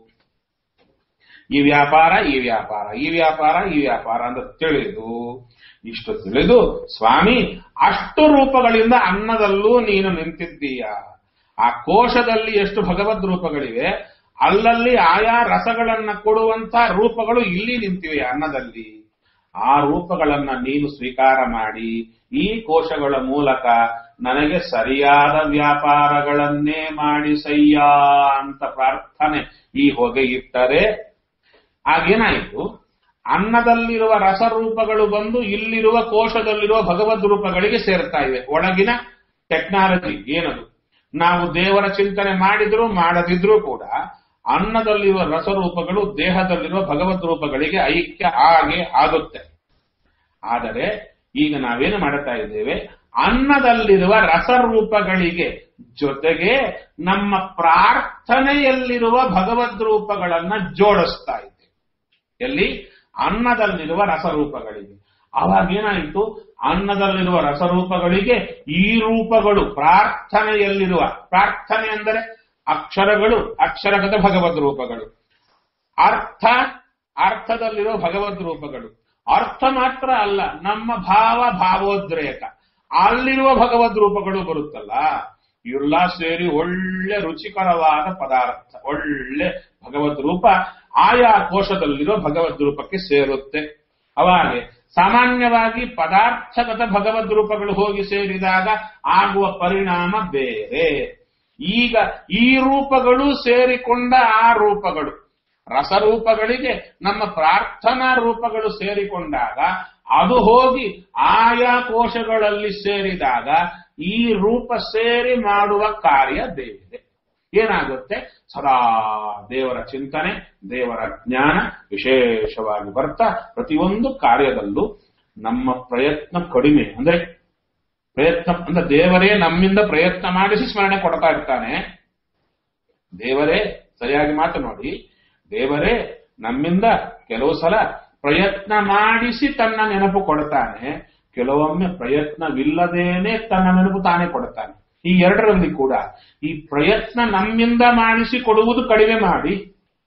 ಈ ವ್ಯಾಪಾರ ಈ ವ್ಯಾಪಾರ ಈ ವ್ಯಾಪಾರ ಈ ವ್ಯಾಪಾರ ಅಂತ ತಿಳಿದು, ಇಷ್ಟು ತಿಳಿದು ಸ್ವಾಮಿ ಅಷ್ಟು ರೂಪಗಳಿಂದ ಅನ್ನದಲ್ಲೂ ನೀನು ನಿಂತಿದ್ದೀಯ. ಆ ಕೋಶದಲ್ಲಿ ಎಷ್ಟು ಭಗವದ್ ರೂಪಗಳಿವೆ, ಅಲ್ಲಲ್ಲಿ ಆಯಾ ರಸಗಳನ್ನ ಕೊಡುವಂತ ರೂಪಗಳು ಇಲ್ಲಿ ನಿಂತಿವೆ ಅನ್ನದಲ್ಲಿ. ಆ ರೂಪಗಳನ್ನ ನೀನು ಸ್ವೀಕಾರ ಮಾಡಿ ಈ ಕೋಶಗಳ ಮೂಲಕ ನನಗೆ ಸರಿಯಾದ ವ್ಯಾಪಾರಗಳನ್ನೇ ಮಾಡಿಸಯ್ಯ ಅಂತ ಪ್ರಾರ್ಥನೆ ಈ ಹೊಗೆ ಇಟ್ಟರೆ ಆಗೇನಾಯಿತು? ಅನ್ನದಲ್ಲಿರುವ ರಸರೂಪಗಳು ಬಂದು ಇಲ್ಲಿರುವ ಕೋಶದಲ್ಲಿರುವ ಭಗವದ್ ರೂಪಗಳಿಗೆ ಸೇರ್ತಾ ಇವೆ. ಒಳಗಿನ ಟೆಕ್ನಾಲಜಿ ಏನದು? ನಾವು ದೇವರ ಚಿಂತನೆ ಮಾಡಿದ್ರೂ ಮಾಡದಿದ್ರೂ ಕೂಡ ಅನ್ನದಲ್ಲಿರುವ ರಸರೂಪಗಳು ದೇಹದಲ್ಲಿರುವ ಭಗವದ್ ರೂಪಗಳಿಗೆ ಐಕ್ಯ ಹಾಗೆ ಆಗುತ್ತೆ. ಆದರೆ ಈಗ ನಾವೇನು ಮಾಡುತ್ತಾ ಇದ್ದೇವೆ? ಅನ್ನದಲ್ಲಿರುವ ರಸರೂಪಗಳಿಗೆ ಜೊತೆಗೆ ನಮ್ಮ ಪ್ರಾರ್ಥನೆಯಲ್ಲಿರುವ ಭಗವದ್ ರೂಪಗಳನ್ನ ಜೋಡಿಸ್ತಾ ಇದ್ದೇವೆ. ಎಲ್ಲಿ? ಅನ್ನದಲ್ಲಿರುವ ರಸರೂಪಗಳಿಗೆ. ಅವಾಗೇನಾಯಿತು? ಅನ್ನದಲ್ಲಿರುವ ರಸರೂಪಗಳಿಗೆ ಈ ರೂಪಗಳು ಪ್ರಾರ್ಥನೆಯಲ್ಲಿರುವ, ಪ್ರಾರ್ಥನೆ ಅಂದರೆ ಅಕ್ಷರಗಳು, ಅಕ್ಷರಗತ ಭಗವದ್ ರೂಪಗಳು, ಅರ್ಥದಲ್ಲಿರುವ ಭಗವದ್ ರೂಪಗಳು. ಅರ್ಥ ಮಾತ್ರ ಅಲ್ಲ, ನಮ್ಮ ಭಾವೋದ್ರೇಕ ಅಲ್ಲಿರುವ ಭಗವದ್ ರೂಪಗಳು ಬರುತ್ತಲ್ಲ, ಇವೆಲ್ಲ ಸೇರಿ ಒಳ್ಳೆ ರುಚಿಕರವಾದ ಪದಾರ್ಥ, ಒಳ್ಳೆ ಭಗವದ್ ರೂಪ ಆಯಾ ಕೋಶದಲ್ಲಿರೋ ಭಗವದ್ ರೂಪಕ್ಕೆ ಸೇರುತ್ತೆ. ಅವಾಗೆ ಸಾಮಾನ್ಯವಾಗಿ ಪದಾರ್ಥಗತ ಭಗವದ್ ರೂಪಗಳು ಹೋಗಿ ಸೇರಿದಾಗ ಆಗುವ ಪರಿಣಾಮ ಬೇರೆ. ಈಗ ಈ ರೂಪಗಳು ಸೇರಿಕೊಂಡ ಆ ರೂಪಗಳು, ರಸರೂಪಗಳಿಗೆ ನಮ್ಮ ಪ್ರಾರ್ಥನಾ ರೂಪಗಳು ಸೇರಿಕೊಂಡಾಗ ಅದು ಹೋಗಿ ಆಯಾ ಕೋಶಗಳಲ್ಲಿ ಸೇರಿದಾಗ ಈ ರೂಪ ಸೇರಿ ಮಾಡುವ ಕಾರ್ಯ ಬೇರೆ. ಏನಾಗುತ್ತೆ? ಸದಾ ದೇವರ ಚಿಂತನೆ, ದೇವರ ಜ್ಞಾನ ವಿಶೇಷವಾಗಿ ಬರ್ತಾ ಪ್ರತಿಯೊಂದು ಕಾರ್ಯದಲ್ಲೂ ನಮ್ಮ ಪ್ರಯತ್ನ ಕಡಿಮೆ. ಅಂದ್ರೆ ಪ್ರಯತ್ನ ಅಂದ್ರೆ ದೇವರೇ ನಮ್ಮಿಂದ ಪ್ರಯತ್ನ ಮಾಡಿಸಿ ಸ್ಮರಣೆ ಕೊಡ್ತಾ ಇರ್ತಾನೆ. ದೇವರೇ, ಸರಿಯಾಗಿ ಮಾತನಾಡಿ, ದೇವರೇ ನಮ್ಮಿಂದ ಕೆಲವು ಸಲ ಪ್ರಯತ್ನ ಮಾಡಿಸಿ ತನ್ನ ನೆನಪು ಕೊಡ್ತಾನೆ, ಕೆಲವೊಮ್ಮೆ ಪ್ರಯತ್ನವಿಲ್ಲದೇನೆ ತನ್ನ ನೆನಪು ತಾನೇ ಕೊಡ್ತಾನೆ. ಈ ಎರಡರಲ್ಲಿ ಕೂಡ ಈ ಪ್ರಯತ್ನ ನಮ್ಮಿಂದ ಮಾಡಿಸಿ ಕೊಡುವುದು ಕಡಿಮೆ ಮಾಡಿ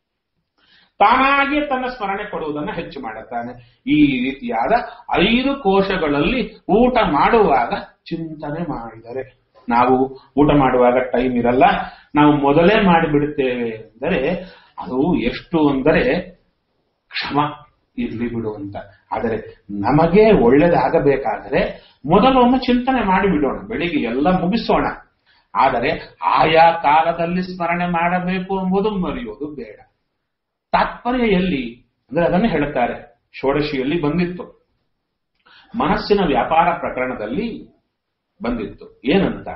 ತಾನಾಗಿ ತನ್ನ ಸ್ಮರಣೆ ಕೊಡುವುದನ್ನು ಹೆಚ್ಚು ಮಾಡುತ್ತಾನೆ. ಈ ರೀತಿಯಾದ 5 ಕೋಶಗಳಲ್ಲಿ ಊಟ ಮಾಡುವಾಗ ಚಿಂತನೆ ಮಾಡಿದರೆ, ನಾವು ಊಟ ಮಾಡುವಾಗ ಟೈಮ್ ಇರಲ್ಲ, ನಾವು ಮೊದಲೇ ಮಾಡಿಬಿಡುತ್ತೇವೆ ಅಂದರೆ ಅದು ಎಷ್ಟು ಅಂದರೆ ಕ್ಷಮ ಇರ್ಲಿ ಬಿಡು ಅಂತ. ಆದರೆ ನಮಗೆ ಒಳ್ಳೆದಾಗಬೇಕಾದರೆ ಮೊದಲೊಮ್ಮೆ ಚಿಂತನೆ ಮಾಡಿಬಿಡೋಣ, ಬೆಳಿಗ್ಗೆ ಎಲ್ಲ ಮುಗಿಸೋಣ. ಆದರೆ ಆಯಾ ಕಾಲದಲ್ಲಿ ಸ್ಮರಣೆ ಮಾಡಬೇಕು ಎಂಬುದು ಮರೆಯೋದು ಬೇಡ. ತಾತ್ಪರ್ಯ ಎಲ್ಲಿ ಅಂದ್ರೆ ಅದನ್ನು ಹೇಳುತ್ತಾರೆ. ಷೋಡಶಿಯಲ್ಲಿ ಬಂದಿತ್ತು, ಮನಸ್ಸಿನ ವ್ಯಾಪಾರ ಪ್ರಕರಣದಲ್ಲಿ ಬಂದಿತ್ತು. ಏನಂತ?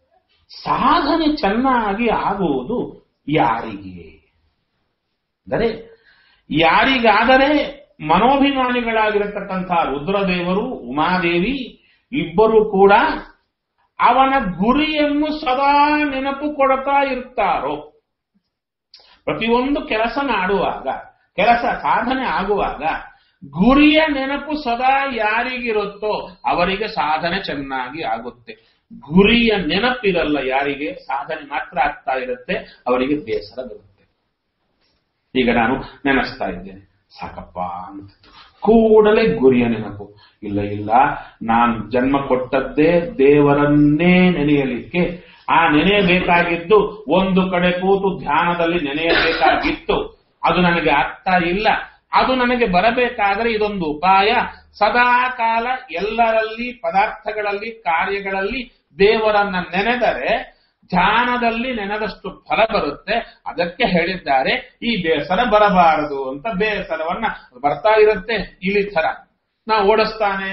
ಸಾಧನೆ ಚೆನ್ನಾಗಿ ಆಗುವುದು ಯಾರಿಗೆ ಅಂದರೆ, ಯಾರಿಗಾದರೆ ಮನೋಭಿಮಾನಿಗಳಾಗಿರತಕ್ಕಂಥ ರುದ್ರದೇವರು, ಉಮಾದೇವಿ ಇಬ್ಬರು ಕೂಡ ಅವನ ಗುರಿಯನ್ನು ಸದಾ ನೆನಪು ಕೊಡ್ತಾ ಇರ್ತಾರೋ. ಪ್ರತಿಯೊಂದು ಕೆಲಸ ಮಾಡುವಾಗ, ಕೆಲಸ ಸಾಧನೆ ಆಗುವಾಗ ಗುರಿಯ ನೆನಪು ಸದಾ ಯಾರಿಗಿರುತ್ತೋ ಅವರಿಗೆ ಸಾಧನೆ ಚೆನ್ನಾಗಿ ಆಗುತ್ತೆ. ಗುರಿಯ ನೆನಪಿರಲ್ಲ ಯಾರಿಗೆ, ಸಾಧನೆ ಮಾತ್ರ ಆಗ್ತಾ ಇರುತ್ತೆ, ಅವರಿಗೆ ಬೇಸರ ಬರುತ್ತೆ. ಈಗ ನಾನು ನೆನೆಸ್ತಾ ಇದ್ದೇನೆ, ಸಾಕಪ್ಪ ಅಂತ ಕೂಡಲೇ ಗುರಿಯ ನೆನಪು. ಇಲ್ಲ ಇಲ್ಲ, ನಾನು ಜನ್ಮ ಕೊಟ್ಟದ್ದೇ ದೇವರನ್ನೇ ನೆನೆಯಲಿಕ್ಕೆ. ಆ ನೆನೆಯಬೇಕಾಗಿದ್ದು ಒಂದು ಕಡೆ ಕೂತು ಧ್ಯಾನದಲ್ಲಿ ನೆನೆಯಬೇಕಾಗಿತ್ತು, ಅದು ನನಗೆ ಆಗ್ತಾ ಇಲ್ಲ. ಅದು ನನಗೆ ಬರಬೇಕಾದರೆ ಇದೊಂದು ಉಪಾಯ. ಸದಾ ಕಾಲ ಎಲ್ಲರಲ್ಲಿ, ಪದಾರ್ಥಗಳಲ್ಲಿ, ಕಾರ್ಯಗಳಲ್ಲಿ ದೇವರನ್ನ ನೆನೆದರೆ ಧ್ಯಾನದಲ್ಲಿ ನೆನೆದಷ್ಟು ಫಲ ಬರುತ್ತೆ. ಅದಕ್ಕೆ ಹೇಳಿದ್ದಾರೆ ಈ ಬೇಸರ ಬರಬಾರದು ಅಂತ. ಬೇಸರವನ್ನ ಬರ್ತಾ ಇರುತ್ತೆ ಇಲಿ ಥರ, ನಾವು ಓಡಿಸ್ತಾನೇ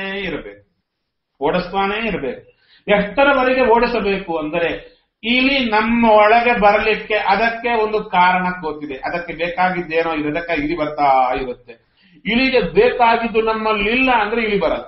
ಇರಬೇಕು. ಎಷ್ಟರವರೆಗೆ ಓಡಿಸಬೇಕು ಅಂದರೆ, ಇಲಿ ನಮ್ಮ ಒಳಗೆ ಬರಲಿಕ್ಕೆ ಅದಕ್ಕೆ ಒಂದು ಕಾರಣ ಗೊತ್ತಿದೆ. ಅದಕ್ಕೆ ಬೇಕಾಗಿದ್ದೇನೋ ಇರೋದಕ್ಕೆ ಇಲಿ ಬರ್ತಾ ಇರುತ್ತೆ. ಇಲಿಗೆ ಬೇಕಾಗಿದ್ದು ನಮ್ಮಲ್ಲಿ ಇಲ್ಲ ಅಂದ್ರೆ ಇಲಿ ಬರಲ್ಲ,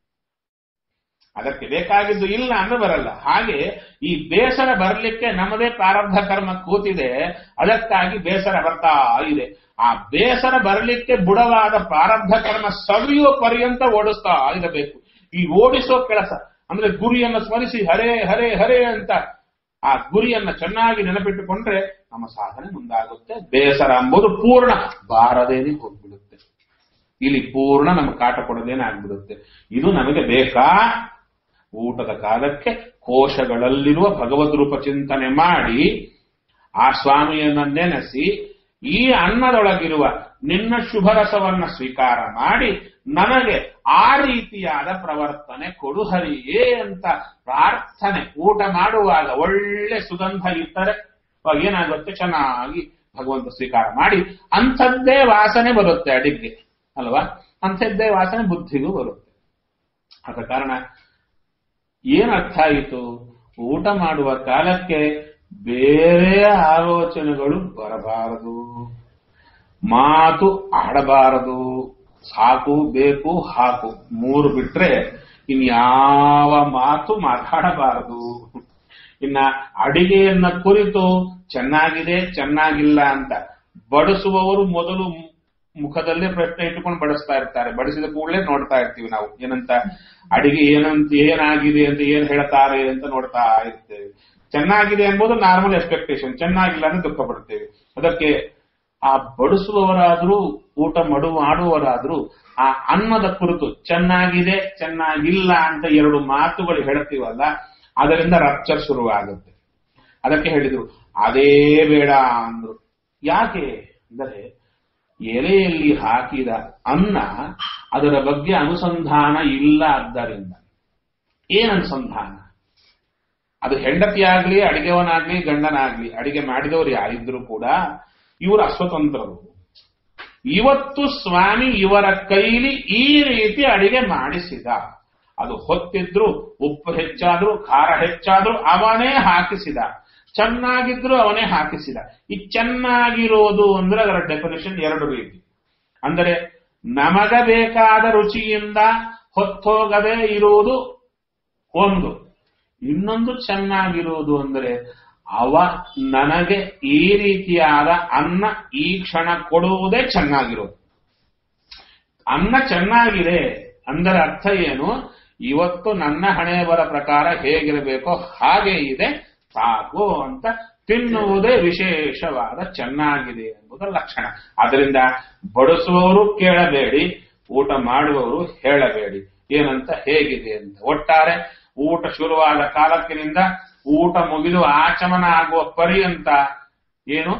ಅದಕ್ಕೆ ಬೇಕಾಗಿದ್ದು ಇಲ್ಲ ಅಂದ್ರೆ ಬರಲ್ಲ. ಹಾಗೆ ಈ ಬೇಸರ ಬರಲಿಕ್ಕೆ ನಮ್ಮದೇ ಪ್ರಾರಬ್ಧ ಕರ್ಮ ಕೂತಿದೆ, ಅದಕ್ಕಾಗಿ ಬೇಸರ ಬರ್ತಾ ಇದೆ. ಆ ಬೇಸರ ಬರಲಿಕ್ಕೆ ಬುಡವಾದ ಪ್ರಾರಬ್ಧ ಕರ್ಮ ಸವಿಯುವ ಪರ್ಯಂತ ಓಡಿಸ್ತಾ ಇರಬೇಕು. ಈ ಓಡಿಸೋ ಕೆಲಸ ಅಂದ್ರೆ ಗುರಿಯನ್ನು ಸ್ಮರಿಸಿ ಹರೇ ಹರೇ ಹರೇ ಅಂತ ಆ ಗುರಿಯನ್ನ ಚೆನ್ನಾಗಿ ನೆನಪಿಟ್ಟುಕೊಂಡ್ರೆ ನಮ್ಮ ಸಾಧನೆ ಮುಂದಾಗುತ್ತೆ. ಬೇಸರ ಎಂಬುದು ಪೂರ್ಣ ಬಾರದೇನೆ ಹೋಗ್ಬಿಡುತ್ತೆ, ಇಲ್ಲಿ ಪೂರ್ಣ ನಮಗೆ ಕಾಟ ಕೊಡದೇನೆ ಆಗ್ಬಿಡುತ್ತೆ. ಇದು ನಮಗೆ ಬೇಕಾ? ಊಟದ ಕಾಲಕ್ಕೆ ಕೋಶಗಳಲ್ಲಿರುವ ಭಗವದ್ ರೂಪ ಚಿಂತನೆ ಮಾಡಿ ಆ ಸ್ವಾಮಿಯನ್ನ ನೆನೆಸಿ ಈ ಅನ್ನದೊಳಗಿರುವ ನಿನ್ನ ಶುಭರಸವನ್ನ ಸ್ವೀಕಾರ ಮಾಡಿ ನನಗೆ ಆ ರೀತಿಯಾದ ಪ್ರವರ್ತನೆ ಕೊಡು ಹರಿಯೇ ಅಂತ ಪ್ರಾರ್ಥನೆ. ಊಟ ಮಾಡುವಾಗ ಒಳ್ಳೆ ಸುಗಂಧ ಇಟ್ಟರೆ ಏನಾಗುತ್ತೆ, ಚೆನ್ನಾಗಿ ಭಗವಂತ ಸ್ವೀಕಾರ ಮಾಡಿ ಅಂಥದ್ದೇ ವಾಸನೆ ಬರುತ್ತೆ ಅಡಿಗೆ ಅಲ್ವಾ, ಅಂಥದ್ದೇ ವಾಸನೆ ಬುದ್ಧಿಗೂ ಬರುತ್ತೆ. ಆದ ಕಾರಣ ಏನರ್ಥ ಆಯಿತು? ಊಟ ಮಾಡುವ ಕಾಲಕ್ಕೆ ಬೇರೆ ಆಲೋಚನೆಗಳು ಬರಬಾರದು, ಮಾತು ಆಡಬಾರದು. ಸಾಕು ಬೇಕು ಹಾಕು ಮೂರು ಬಿಟ್ರೆ ಇನ್ಯಾವ ಮಾತು ಮಾತಾಡಬಾರದು. ಇನ್ನ ಅಡಿಗೆಯನ್ನ ಕುರಿತು ಚೆನ್ನಾಗಿದೆ ಚೆನ್ನಾಗಿಲ್ಲ ಅಂತ ಬಡಿಸುವವರು ಮೊದಲು ಮುಖದಲ್ಲೇ ಪ್ರಶ್ನೆ ಇಟ್ಟುಕೊಂಡು ಬಡಿಸ್ತಾ ಇರ್ತಾರೆ. ಬಡಿಸಿದ ಕೂಡಲೇ ನೋಡ್ತಾ ಇರ್ತೀವಿ ನಾವು ಏನಂತ, ಅಡಿಗೆ ಏನಾಗಿದೆ ಅಂತ ಏನ್ ಹೇಳ್ತಾರೆ ಅಂತ ನೋಡ್ತಾ ಇರ್ತೇವೆ. ಚೆನ್ನಾಗಿದೆ ಎಂಬುದು ನಾರ್ಮಲ್ ಎಕ್ಸ್ಪೆಕ್ಟೇಷನ್, ಚೆನ್ನಾಗಿಲ್ಲ ಅಂದ್ರೆ ದುಃಖ ಪಡ್ತೇವೆ. ಅದಕ್ಕೆ ಆ ಬಡಿಸುವವರಾದ್ರೂ ಊಟ ಮಾಡುವವರಾದ್ರೂ ಆ ಅನ್ನದ ಕುರಿತು ಚೆನ್ನಾಗಿದೆ ಚೆನ್ನಾಗಿಲ್ಲ ಅಂತ ಎರಡು ಮಾತುಗಳು ಹೇಳ್ತೀವಲ್ಲ, ಅದರಿಂದ ರಪ್ಚರ್ ಶುರುವಾಗುತ್ತೆ. ಅದಕ್ಕೆ ಹೇಳಿದ್ರು ಅದೇ ಬೇಡ ಅಂದ್ರು. ಯಾಕೆ ಅಂದರೆ ಎಲೆಯಲ್ಲಿ ಹಾಕಿದ ಅನ್ನ ಅದರ ಬಗ್ಗೆ ಅನುಸಂಧಾನ ಇಲ್ಲ. ಆದ್ದರಿಂದ ಏನ್ ಅನುಸಂಧಾನ? ಅದು ಹೆಂಡತಿಯಾಗ್ಲಿ ಅಡಿಗೆವನಾಗ್ಲಿ ಗಂಡನಾಗ್ಲಿ, ಅಡಿಗೆ ಮಾಡಿದವರು ಯಾರಿದ್ರು ಕೂಡ ಇವರು ಅಸ್ವತಂತ್ರರು. ಇವತ್ತು ಸ್ವಾಮಿ ಇವರ ಕೈಲಿ ಈ ರೀತಿ ಅಡಿಗೆ ಮಾಡಿಸಿದ, ಅದು ಹೊತ್ತಿದ್ರು ಉಪ್ಪು ಹೆಚ್ಚಾದ್ರೂ ಖಾರ ಹೆಚ್ಚಾದ್ರೂ ಅವನೇ ಹಾಕಿಸಿದ, ಚೆನ್ನಾಗಿದ್ರು ಅವನೇ ಹಾಕಿಸಿದ. ಈ ಚೆನ್ನಾಗಿರೋದು ಅಂದ್ರೆ ಅದರ ಡೆಫಿನೇಷನ್ ಎರಡು ರೀತಿ. ಅಂದರೆ ನಮಗ ಬೇಕಾದ ರುಚಿಯಿಂದ ಹೊತ್ತೋಗದೆ ಇರುವುದು ಒಂದು, ಇನ್ನೊಂದು ಚೆನ್ನಾಗಿರುವುದು ಅಂದರೆ ಅವ ನನಗೆ ಈ ರೀತಿಯಾದ ಅನ್ನ ಈ ಕ್ಷಣ ಕೊಡುವುದೇ ಚೆನ್ನಾಗಿರೋದು. ಅನ್ನ ಚೆನ್ನಾಗಿದೆ ಅಂದರೆ ಅರ್ಥ ಏನು? ಇವತ್ತು ನನ್ನ ಹಣೆ ಬರ ಪ್ರಕಾರ ಹೇಗಿರಬೇಕೋ ಹಾಗೆ ಇದೆ, ಸಾಕು ಅಂತ ತಿನ್ನುವುದೇ ವಿಶೇಷವಾದ ಚೆನ್ನಾಗಿದೆ ಎಂಬುದರ ಲಕ್ಷಣ. ಅದರಿಂದ ಬಡಿಸುವವರು ಕೇಳಬೇಡಿ, ಊಟ ಮಾಡುವವರು ಹೇಳಬೇಡಿ ಏನಂತ ಹೇಗಿದೆ ಅಂತ. ಒಟ್ಟಾರೆ ಊಟ ಶುರುವಾದ ಕಾಲಕ್ಕಿನಿಂದ ಊಟ ಮುಗಿದು ಆಚಮನ ಆಗುವ ಪರ್ಯಂತ ಏನು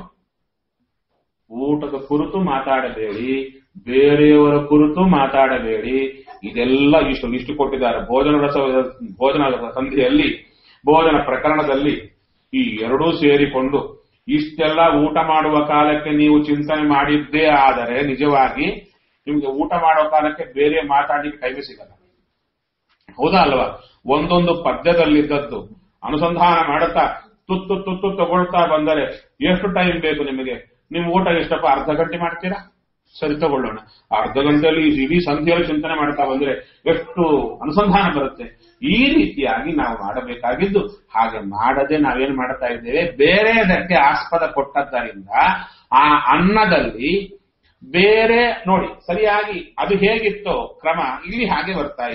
ಊಟದ ಕುರಿತು ಮಾತಾಡಬೇಡಿ, ಬೇರೆಯವರ ಕುರಿತು ಮಾತಾಡಬೇಡಿ. ಇದೆಲ್ಲ ಇಷ್ಟು ಕೊಟ್ಟಿದ್ದಾರೆ ಭೋಜನ ಸಂಧಿಯಲ್ಲಿ, ಭೋಜನ ಪ್ರಕರಣದಲ್ಲಿ ಈ ಎರಡೂ ಸೇರಿಕೊಂಡು ಇಷ್ಟೆಲ್ಲ ಊಟ ಮಾಡುವ ಕಾಲಕ್ಕೆ ನೀವು ಚಿಂತನೆ ಮಾಡಿದ್ದೇ ಆದರೆ ನಿಜವಾಗಿ ನಿಮ್ಗೆ ಊಟ ಮಾಡುವ ಕಾಲಕ್ಕೆ ಬೇರೆ ಮಾತಾಡಲಿಕ್ಕೆ ಟೈಮೇ ಸಿಗಲ್ಲ. ಹೌದಾ ಅಲ್ವಾ? ಒಂದೊಂದು ಪದ್ಯದಲ್ಲಿದ್ದದ್ದು ಅನುಸಂಧಾನ ಮಾಡುತ್ತಾ ತುತ್ತು ತುತ್ತು ತಗೊಳ್ತಾ ಬಂದರೆ ಎಷ್ಟು ಟೈಮ್ ಬೇಕು ನಿಮಗೆ? ನಿಮ್ ಊಟ ಎಷ್ಟಪ್ಪ? ಅರ್ಧ ಗಂಟೆ ಮಾಡ್ತೀರಾ? ಸರಿ ತಗೊಳ್ಳೋಣ. ಅರ್ಧ ಗಂಟೆಯಲ್ಲಿ ಇಡೀ ಸಂಧಿಯಲ್ಲಿ ಚಿಂತನೆ ಮಾಡ್ತಾ ಬಂದ್ರೆ ಎಷ್ಟು ಅನುಸಂಧಾನ ಬರುತ್ತೆ. ಈ ರೀತಿಯಾಗಿ ನಾವು ಮಾಡಬೇಕಾಗಿದ್ದು. ಹಾಗೆ ಮಾಡದೆ ನಾವೇನ್ ಮಾಡ್ತಾ ಇದ್ದೇವೆ, ಬೇರೆದಕ್ಕೆ ಆಸ್ಪದ ಕೊಟ್ಟದ್ದರಿಂದ ಆ ಅನ್ನದಲ್ಲಿ ಬೇರೆ ನೋಡಿ ಸರಿಯಾಗಿ ಅದು ಹೇಗಿತ್ತೋ ಕ್ರಮ ಇಲ್ಲಿ ಹಾಗೆ ಬರ್ತಾ ಇದೆ.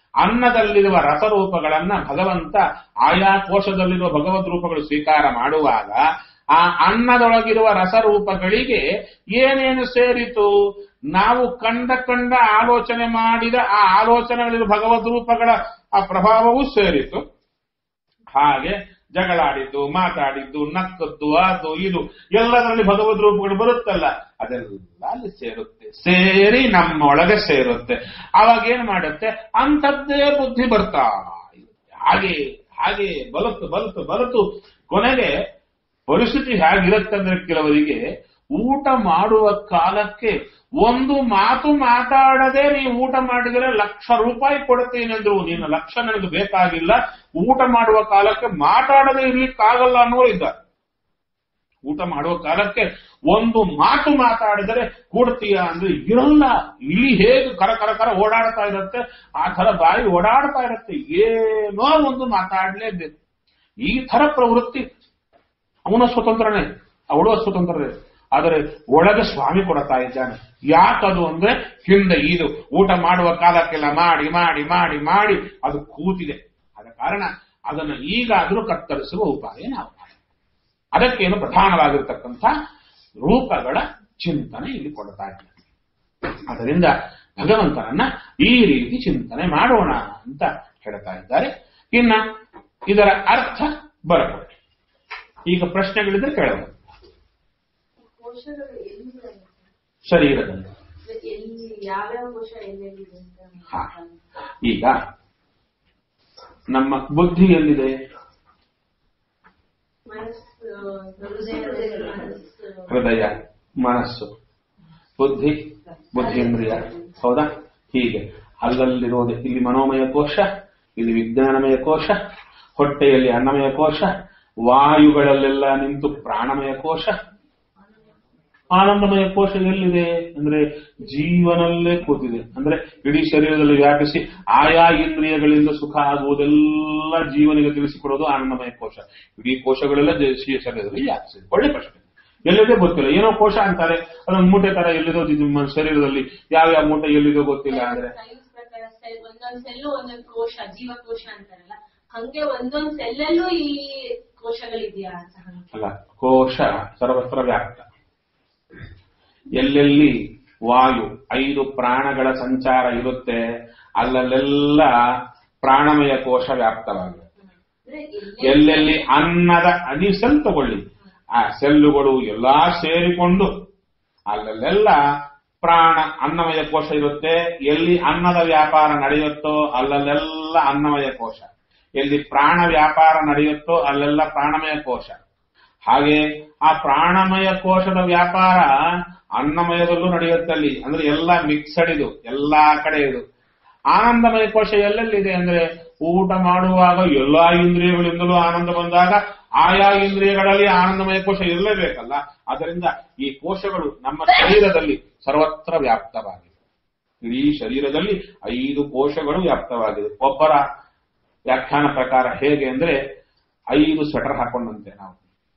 ಅನ್ನದಲ್ಲಿರುವ ರಸರೂಪಗಳನ್ನ ಭಗವಂತ ಆಯಾ ಕೋಶದಲ್ಲಿರುವ ಭಗವದ್ ರೂಪಗಳು ಸ್ವೀಕಾರ ಮಾಡುವಾಗ ಆ ಅನ್ನದೊಳಗಿರುವ ರಸರೂಪಗಳಿಗೆ ಏನೇನು ಸೇರಿತು? ನಾವು ಕಂಡ ಆಲೋಚನೆ ಮಾಡಿದ ಆ ಆಲೋಚನೆಗಳಿರುವ ಭಗವದ್ ರೂಪಗಳ ಆ ಪ್ರಭಾವವೂ ಸೇರಿತು. ಹಾಗೆ ಜಗಳಾಡಿದ್ದು, ಮಾತಾಡಿದ್ದು, ನಕ್ಕದ್ದು, ಅದು ಇದು ಎಲ್ಲದರಲ್ಲಿ ಭಗವದ್ ರೂಪಗಳು ಬರುತ್ತಲ್ಲ, ಅದೆಲ್ಲ ಅಲ್ಲಿ ಸೇರುತ್ತೆ. ಸೇರಿ ನಮ್ಮೊಳಗೆ ಸೇರುತ್ತೆ. ಅವಾಗ ಏನ್ ಮಾಡುತ್ತೆ? ಅಂಥದ್ದೇ ಬುದ್ಧಿ ಬರ್ತಾ ಹಾಗೆ ಹಾಗೆ ಬಲತು ಕೊನೆಗೆ ಪರಿಸ್ಥಿತಿ ಹೇಗಿರುತ್ತಂದ್ರೆ, ಕೆಲವರಿಗೆ ಊಟ ಮಾಡುವ ಕಾಲಕ್ಕೆ ಒಂದು ಮಾತು ಮಾತಾಡದೆ ನೀವು ಊಟ ಮಾಡಿದರೆ ₹1,00,000 ಕೊಡ್ತೀನೆಂದ್ರು, ನೀನು ಲಕ್ಷ ನನಗೆ ಬೇಕಾಗಿಲ್ಲ, ಊಟ ಮಾಡುವ ಕಾಲಕ್ಕೆ ಮಾತಾಡದೆ ಇರ್ಲಿಕ್ಕಾಗಲ್ಲ ಅನ್ನೋರು ಇದ್ದಾರೆ. ಊಟ ಮಾಡುವ ಕಾಲಕ್ಕೆ ಒಂದು ಮಾತು ಮಾತಾಡಿದರೆ ಕೊಡ್ತೀಯ ಅಂದ್ರೆ ಇರಲ್ಲ. ಇಲ್ಲಿ ಹೇಗೆ ಕರ ಓಡಾಡ್ತಾ ಇರುತ್ತೆ, ಆ ತರ ಬಾಯಿ ಓಡಾಡ್ತಾ ಇರುತ್ತೆ, ಏನೋ ಒಂದು ಮಾತಾಡ್ಲೇಬೇಕು. ಈ ತರ ಪ್ರವೃತ್ತಿ ಅವನ ಸ್ವತಂತ್ರನೇ, ಅವಳು ಸ್ವತಂತ್ರನೇ. ಆದರೆ ಒಳಗೆ ಸ್ವಾಮಿ ಕೊಡ್ತಾ ಇದ್ದಾನೆ. ಯಾಕದು ಅಂದ್ರೆ ಹಿಂದೆ ಇದು ಊಟ ಮಾಡುವ ಕಾಲಕ್ಕೆಲ್ಲ ಮಾಡಿ ಮಾಡಿ ಮಾಡಿ ಮಾಡಿ ಅದು ಕೂತಿದೆ. ಆದ ಕಾರಣ ಅದನ್ನು ಈಗಾದರೂ ಕತ್ತರಿಸುವ ಉಪಾಯ ನಾವು ಮಾಡಿ. ಅದಕ್ಕೇನು ಪ್ರಧಾನವಾಗಿರ್ತಕ್ಕಂಥ ರೂಪಗಳ ಚಿಂತನೆ ಇಲ್ಲಿ ಕೊಡ್ತಾ ಇದ್ದಾರೆ. ಅದರಿಂದ ಭಗವಂತನನ್ನ ಈ ರೀತಿ ಚಿಂತನೆ ಮಾಡೋಣ ಅಂತ ಹೇಳ್ತಾ ಇದ್ದಾರೆ. ಇನ್ನ ಇದರ ಅರ್ಥ ಬರಬಹುದು. ಈಗ ಪ್ರಶ್ನೆಗಳಿದ್ರೆ ಕೇಳೋಣ. ಶರೀರದಲ್ಲಿ ಈಗ ನಮ್ಮ ಬುದ್ಧಿ ಎಲ್ಲಿದೆ? ಹೃದಯ, ಮನಸ್ಸು, ಬುದ್ಧೇಂದ್ರಿಯ, ಹೌದಾ? ಹೀಗೆ ಅಲ್ಲಲ್ಲಿರೋದು ಇಲ್ಲಿ ಮನೋಮಯ ಕೋಶ, ಇಲ್ಲಿ ವಿಜ್ಞಾನಮಯ ಕೋಶ, ಹೊಟ್ಟೆಯಲ್ಲಿ ಅನ್ನಮಯ ಕೋಶ, ವಾಯುಗಳಲ್ಲೆಲ್ಲ ನಿಂತು ಪ್ರಾಣಮಯ ಕೋಶ, ಆನಂದಮಯ ಕೋಶ ಎಲ್ಲಿದೆ ಅಂದ್ರೆ ಜೀವನಲ್ಲೇ ಕೂತಿದೆ. ಅಂದ್ರೆ ಇಡೀ ಶರೀರದಲ್ಲಿ ವ್ಯಾಪಿಸಿ ಆಯಾ ಇಂದ್ರಿಯಗಳಿಂದ ಸುಖ ಆಗುವುದೆಲ್ಲ ಜೀವನಿಗೆ ತಿಳಿಸಿಕೊಡೋದು ಆನಂದಮಯ ಕೋಶ. ಇಡೀ ಕೋಶಗಳೆಲ್ಲ ಶರೀರದಲ್ಲಿ ವ್ಯಾಪಿಸಿದೆ. ಒಳ್ಳೆ ಪ್ರಶ್ನೆ. ಎಲ್ಲಿದೆ ಗೊತ್ತಿಲ್ಲ, ಏನೋ ಕೋಶ ಅಂತಾರೆ, ಅದೊಂದು ಮೂಟೆ ತರ ಎಲ್ಲಿದೋ ಶರೀರದಲ್ಲಿ, ಯಾವ ಮೂಟೆ ಎಲ್ಲಿದೋ ಗೊತ್ತಿಲ್ಲ. ಅಂದ್ರೆ ಒಂದೊಂದ್ ಸೆಲ್ಲು ಒಂದೊಂದು ಕೋಶ, ಜೀವಕೋಶ ಅಂತಾರಲ್ಲ, ಹಂಗೆ ಒಂದೊಂದ್ ಸೆಲ್ಲಲ್ಲೂ ಈ ಕೋಶಗಳಿದೆಯಾ ಅಂತ. ಅಲ್ಲ, ಕೋಶ ಸರ್ವತ್ರ ವ್ಯಾಪ್ತ. ಎಲ್ಲೆಲ್ಲಿ ವಾಯು 5 ಪ್ರಾಣಗಳ ಸಂಚಾರ ಇರುತ್ತೆ ಅಲ್ಲಲ್ಲೆಲ್ಲ ಪ್ರಾಣಮಯ ಕೋಶ ವ್ಯಾಪ್ತವಾಗಿದೆ. ಎಲ್ಲೆಲ್ಲಿ ಅನ್ನದ ಅಣಿ ಸೆಲ್ ತಗೊಳ್ಳಿ, ಆ ಸೆಲ್ಲುಗಳು ಎಲ್ಲಾ ಸೇರಿಕೊಂಡು ಅಲ್ಲಲ್ಲೆಲ್ಲ ಪ್ರಾಣ ಅನ್ನಮಯ ಕೋಶ ಇರುತ್ತೆ. ಎಲ್ಲಿ ಅನ್ನದ ವ್ಯಾಪಾರ ನಡೆಯುತ್ತೋ ಅಲ್ಲಲ್ಲೆಲ್ಲ ಅನ್ನಮಯ ಕೋಶ, ಎಲ್ಲಿ ಪ್ರಾಣ ವ್ಯಾಪಾರ ನಡೆಯುತ್ತೋ ಅಲ್ಲೆಲ್ಲ ಪ್ರಾಣಮಯ ಕೋಶ. ಹಾಗೆ ಆ ಪ್ರಾಣಮಯ ಕೋಶದ ವ್ಯಾಪಾರ ಅನ್ನಮಯದಲ್ಲೂ ನಡೆಯುತ್ತಲ್ಲಿ, ಅಂದ್ರೆ ಎಲ್ಲ ಮಿಕ್ಸಡ್, ಇದು ಎಲ್ಲಾ ಕಡೆ ಇದು. ಆನಂದಮಯ ಕೋಶ ಎಲ್ಲೆಲ್ಲಿದೆ ಅಂದ್ರೆ ಊಟ ಮಾಡುವಾಗ ಎಲ್ಲಾ ಇಂದ್ರಿಯಗಳಿಂದಲೂ ಆನಂದ ಬಂದಾಗ ಆಯಾ ಇಂದ್ರಿಯಗಳಲ್ಲಿ ಆನಂದಮಯ ಕೋಶ ಇರಲೇಬೇಕಲ್ಲ. ಅದರಿಂದ ಈ ಕೋಶಗಳು ನಮ್ಮ ಶರೀರದಲ್ಲಿ ಸರ್ವತ್ರ ವ್ಯಾಪ್ತವಾಗಿದೆ. ಇಡೀ ಶರೀರದಲ್ಲಿ 5 ಕೋಶಗಳು ವ್ಯಾಪ್ತವಾಗಿದೆ. ಒಬ್ಬರ ವ್ಯಾಖ್ಯಾನ ಪ್ರಕಾರ ಹೇಗೆ ಅಂದ್ರೆ 5 ಸ್ವೆಟರ್ ಹಾಕೊಂಡಂತೆ ನಾವು.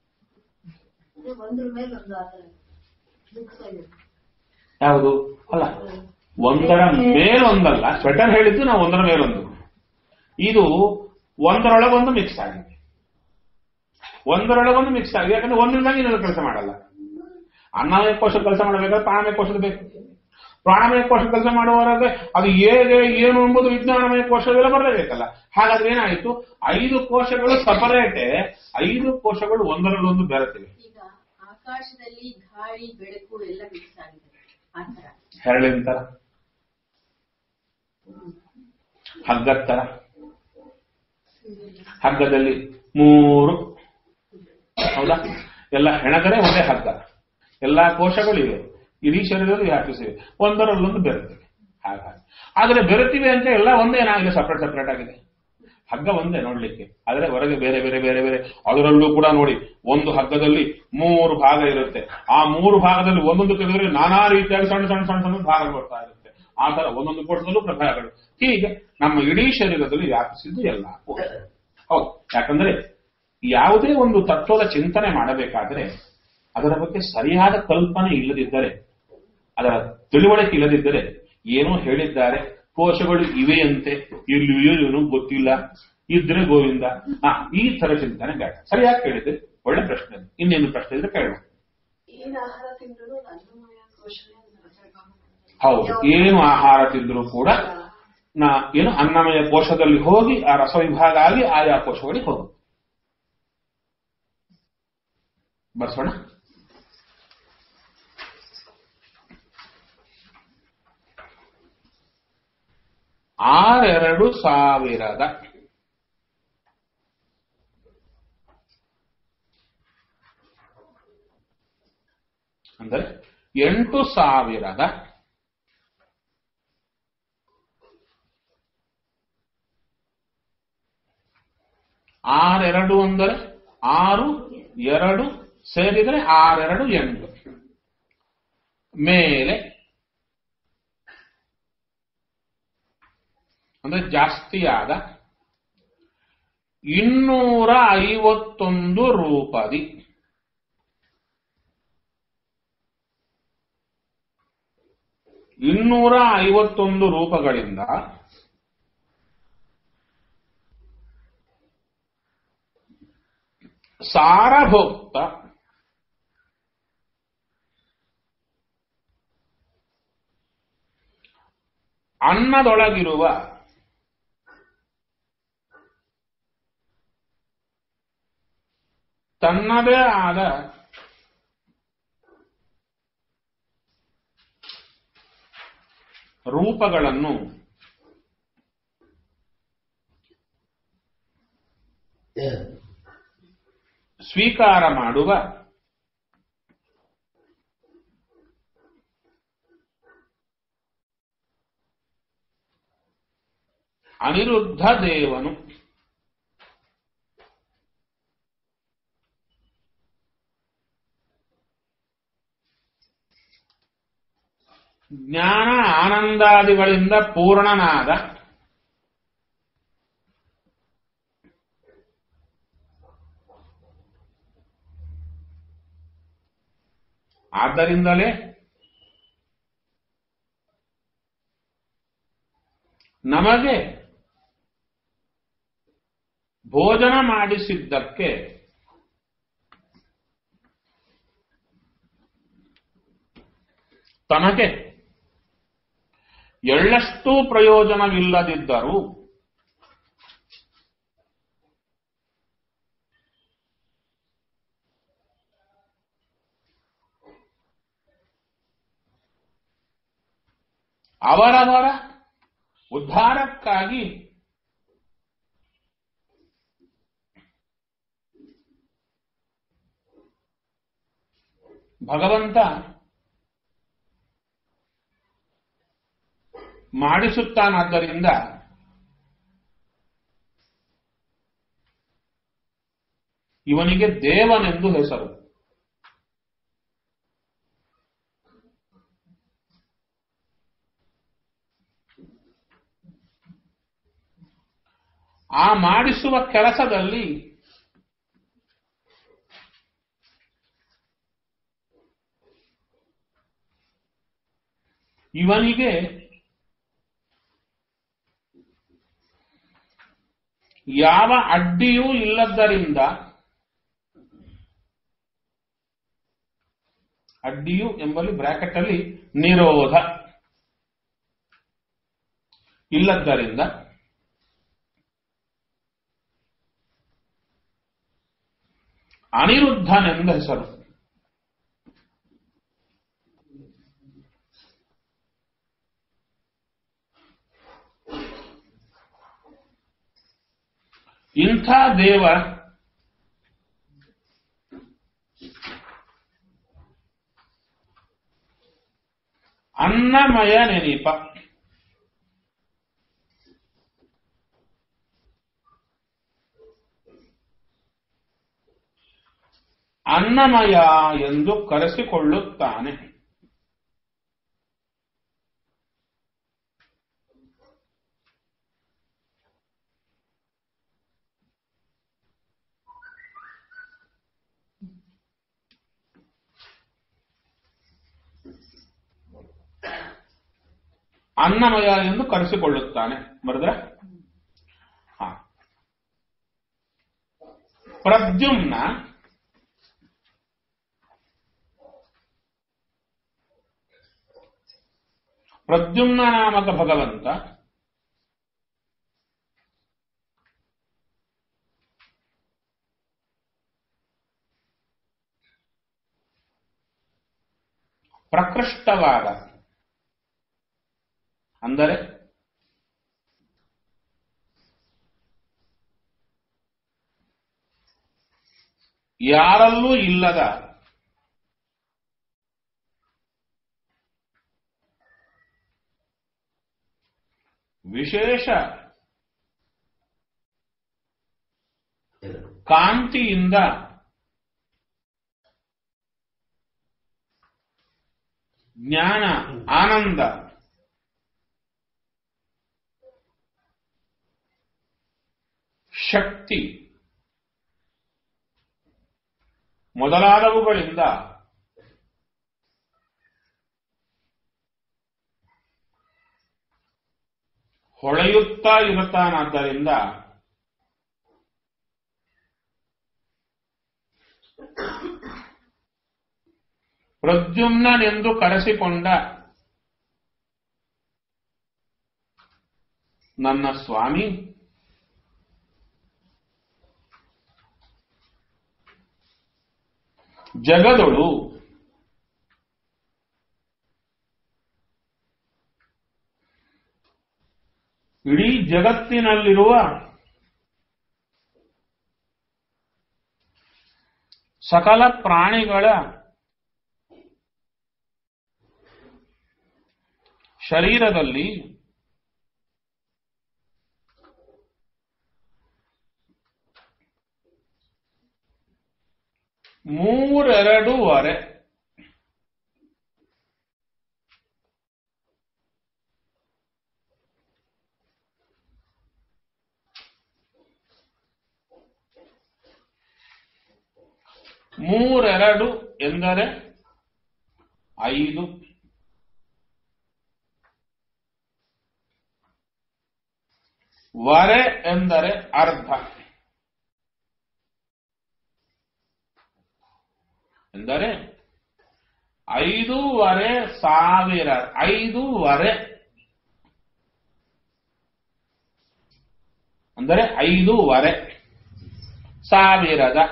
ಯಾವುದು ಅಲ್ಲ, ಒಂದರ ಮೇಲೊಂದಲ್ಲ. ಸ್ವೆಟರ್ ಹೇಳಿದ್ದು ನಾವು ಒಂದರ ಮೇಲೊಂದು, ಇದು ಒಂದರೊಳಗೊಂದು ಮಿಕ್ಸ್ ಆಗಿದೆ. ಒಂದರೊಳಗೊಂದು ಮಿಕ್ಸ್ ಆಗಿದೆ. ಯಾಕಂದ್ರೆ ಒಂದರಿಂದಾಗಿ ಇನ್ನೊಂದು ಕೆಲಸ ಮಾಡಲ್ಲ. ಅನ್ನಮಯ ಕೋಶ ಕೆಲಸ ಮಾಡಬೇಕಾದ್ರೆ ಪ್ರಾಣಮಯ ಕೋಶದ ಬೇಕು. ಪ್ರಾಣಮಯ ಕೋಶ ಕೆಲಸ ಮಾಡುವಾಗ ಅದು ಹೇಗೆ ಏನು ಎಂಬುದು ವಿಜ್ಞಾನಮಯ ಕೋಶವೆಲ್ಲ ಬರಲೇಬೇಕಲ್ಲ. ಹಾಗಾದ್ರೆ ಏನಾಯಿತು? 5 ಕೋಶಗಳು ಸಪರೇಟೇ, 5 ಕೋಶಗಳು ಒಂದರಲ್ಲೊಂದು ಬೆರೆತಿವೆ. ಈಗ ಆಕಾಶದಲ್ಲಿ ಗಾಳಿ ಬೆಳಕು ಎಲ್ಲ ಮಿಕ್ಸ್ ಆಗಿದೆ. ಹೆರಳಿನ ತರ, ಹಗ್ಗದ ತರ. ಹಗ್ಗದಲ್ಲಿ 3, ಹೌದಾ? ಎಲ್ಲ ಹೆಣಗರೆ ಒಂದೇ ಹಗ್ಗ, ಎಲ್ಲಾ ಕೋಶಗಳಿವೆ, ಇಡೀ ಶರೀರದಲ್ಲಿ ವ್ಯಾಪಿಸಿವೆ, ಒಂದರಲ್ಲೊಂದು ಬೆರೆತಿವೆ. ಹಾಗಾಗಿ ಆದ್ರೆ ಬೆರೆತಿವೆ ಅಂತ ಎಲ್ಲ ಒಂದೇನಾಗಿದೆ, ಸಪರೇಟ್ ಸಪರೇಟ್ ಆಗಿದೆ. ಹಗ್ಗ ಒಂದೇ ನೋಡ್ಲಿಕ್ಕೆ, ಆದ್ರೆ ಹೊರಗೆ ಬೇರೆ ಬೇರೆ ಬೇರೆ ಬೇರೆ. ಅದರಲ್ಲೂ ಕೂಡ ನೋಡಿ, ಒಂದು ಹಗ್ಗದಲ್ಲಿ 3 ಭಾಗ ಇರುತ್ತೆ. ಆ 3 ಭಾಗದಲ್ಲಿ ಒಂದೊಂದು ತೆಗೆದ್ರೆ ನಾನಾ ರೀತಿಯಾಗಿ ಸಣ್ಣ ಸಣ್ಣ ಸಣ್ಣ ಸಣ್ಣ ಭಾಗ ಬರ್ತಾ ಇರುತ್ತೆ. ಆ ತರ ಒಂದೊಂದು ಕೋಶದಲ್ಲೂ ಪ್ರಭಾವಗಳು. ಹೀಗೆ ನಮ್ಮ ಇಡೀ ಶರೀರದಲ್ಲಿ ವ್ಯಾಪಿಸಿದ್ದು ಎಲ್ಲ ಕೋಶ. ಹೌದು, ಯಾಕಂದ್ರೆ ಯಾವುದೇ ಒಂದು ತತ್ವದ ಚಿಂತನೆ ಮಾಡಬೇಕಾದ್ರೆ ಅದರ ಬಗ್ಗೆ ಸರಿಯಾದ ಕಲ್ಪನೆ ಇಲ್ಲದಿದ್ದರೆ, ಅದರ ತಿಳುವಳಿಕೆ ಇಲ್ಲದಿದ್ದರೆ, ಏನೋ ಹೇಳಿದ್ದಾರೆ ಕೋಶಗಳು ಇವೆಯಂತೆ, ಇಲ್ಲಿಯೋ ಇವನು ಗೊತ್ತಿಲ್ಲ, ಇದ್ರೆ ಗೋವಿಂದ. ಈ ತರ ಚಿಂತನೆ ಬೇಡ. ಸರಿಯಾಗಿ ಕೇಳಿದ್ರೆ ಒಳ್ಳೆ ಪ್ರಶ್ನೆ. ಇನ್ನೇನು ಪ್ರಶ್ನೆ ಇದ್ರೆ ಕೇಳೋಣ. ಹೌದು, ಏನು ಆಹಾರ ತಿಂದರೂ ಕೂಡ ಏನು ಅನ್ನಮಯ ಕೋಶದಲ್ಲಿ ಹೋಗಿ ಆ ರಸ ವಿಭಾಗ ಆಗಿ ಆಯಾ ಕೋಶಗಳಿಗೆ ಹೋಗುತ್ತೆ. ಬರ್ಸೋಣ. ಆರೆರಡು ಸಾವಿರದ ಅಂದರೆ 8,000 ಆರೆರಡು ಅಂದರೆ 6, 2 ಸೇರಿದರೆ 6, 2, 8 ಮೇಲೆ ಅಂದ್ರೆ ಜಾಸ್ತಿಯಾದ 251 ರೂಪದಿ 251 ರೂಪಗಳಿಂದ ಸಾರಭೋಕ್ತ ಅನ್ನದೊಳಗಿರುವ ತನ್ನದೇ ಆದ ರೂಪಗಳನ್ನು ಸ್ವೀಕಾರ ಮಾಡುವ ಅನಿರುದ್ಧ ದೇವನು ಜ್ಞಾನ ಆನಂದಾದಿಗಳಿಂದ ಪೂರ್ಣನಾದ ಆದ್ದರಿಂದಲೇ ನಮಗೆ ಭೋಜನ ಮಾಡಿಸಿದ್ದಕ್ಕೆ ತನಗೆ ಎಳ್ಳಷ್ಟೂ ಪ್ರಯೋಜನವಿಲ್ಲದಿದ್ದರೂ ಅವರವರ ಉದ್ಧಾರಕ್ಕಾಗಿ ಭಗವಂತ ಮಾಡಿಸುತ್ತಾನಾದ್ದರಿಂದ ಇವನಿಗೆ ದೇವನೆಂದು ಹೆಸರು. ಆ ಮಾಡಿಸುವ ಕೆಲಸದಲ್ಲಿ ಇವನಿಗೆ ಯಾವ ಅಡ್ಡಿಯೂ ಇಲ್ಲದ್ದರಿಂದ, ಅಡ್ಡಿಯು ಎಂಬಲ್ಲಿ ಬ್ರಾಕೆಟ್ ಅಲ್ಲಿ ನಿರೋಧ ಇಲ್ಲದ್ದರಿಂದ ಅನಿರುದ್ಧನೆಂದ ಹೆಸರು. ಇಂಥ ದೇವ ಅನ್ನಮಯ ನೆನಪ. ಅನ್ನಮಯ ಎಂದು ಕರೆಸಿಕೊಳ್ಳುತ್ತಾನೆ. ಅನ್ನಮಯ ಎಂದು ಕರೆಸಿಕೊಳ್ಳುತ್ತಾನೆ. ಬರೆದ್ರೆ ಪ್ರದ್ಯುಮ್ನ ನಾಮಕ ಭಗವಂತ ಪ್ರಕೃಷ್ಟವಾದ ಅಂದರೆ ಯಾರಲ್ಲೂ ಇಲ್ಲದ ವಿಶೇಷ ಕಾಂತಿಯಿಂದ ಜ್ಞಾನ ಆನಂದ ಶಕ್ತಿ ಮೊದಲಾದವುಗಳಿಂದ ಹೊಳೆಯುತ್ತಾ ಇರುತ್ತಾನಾದ್ದರಿಂದ ಪ್ರದ್ಯುಮ್ನನೆಂದು ಕರೆಸಿಕೊಂಡ ನನ್ನ ಸ್ವಾಮಿ ಜಗದೊಳು ಇಡೀ ಜಗತ್ತಿನಲ್ಲಿರುವ ಸಕಲ ಪ್ರಾಣಿಗಳ ಶರೀರದಲ್ಲಿ ಮೂರೆರಡೂವರೆ ಮೂರೆರಡು ಎಂದರೆ 5 ವರೆ ಎಂದರೆ ಅರ್ಧ ಎಂದರೆ 5,500 5 ಅಂದರೆ 5,500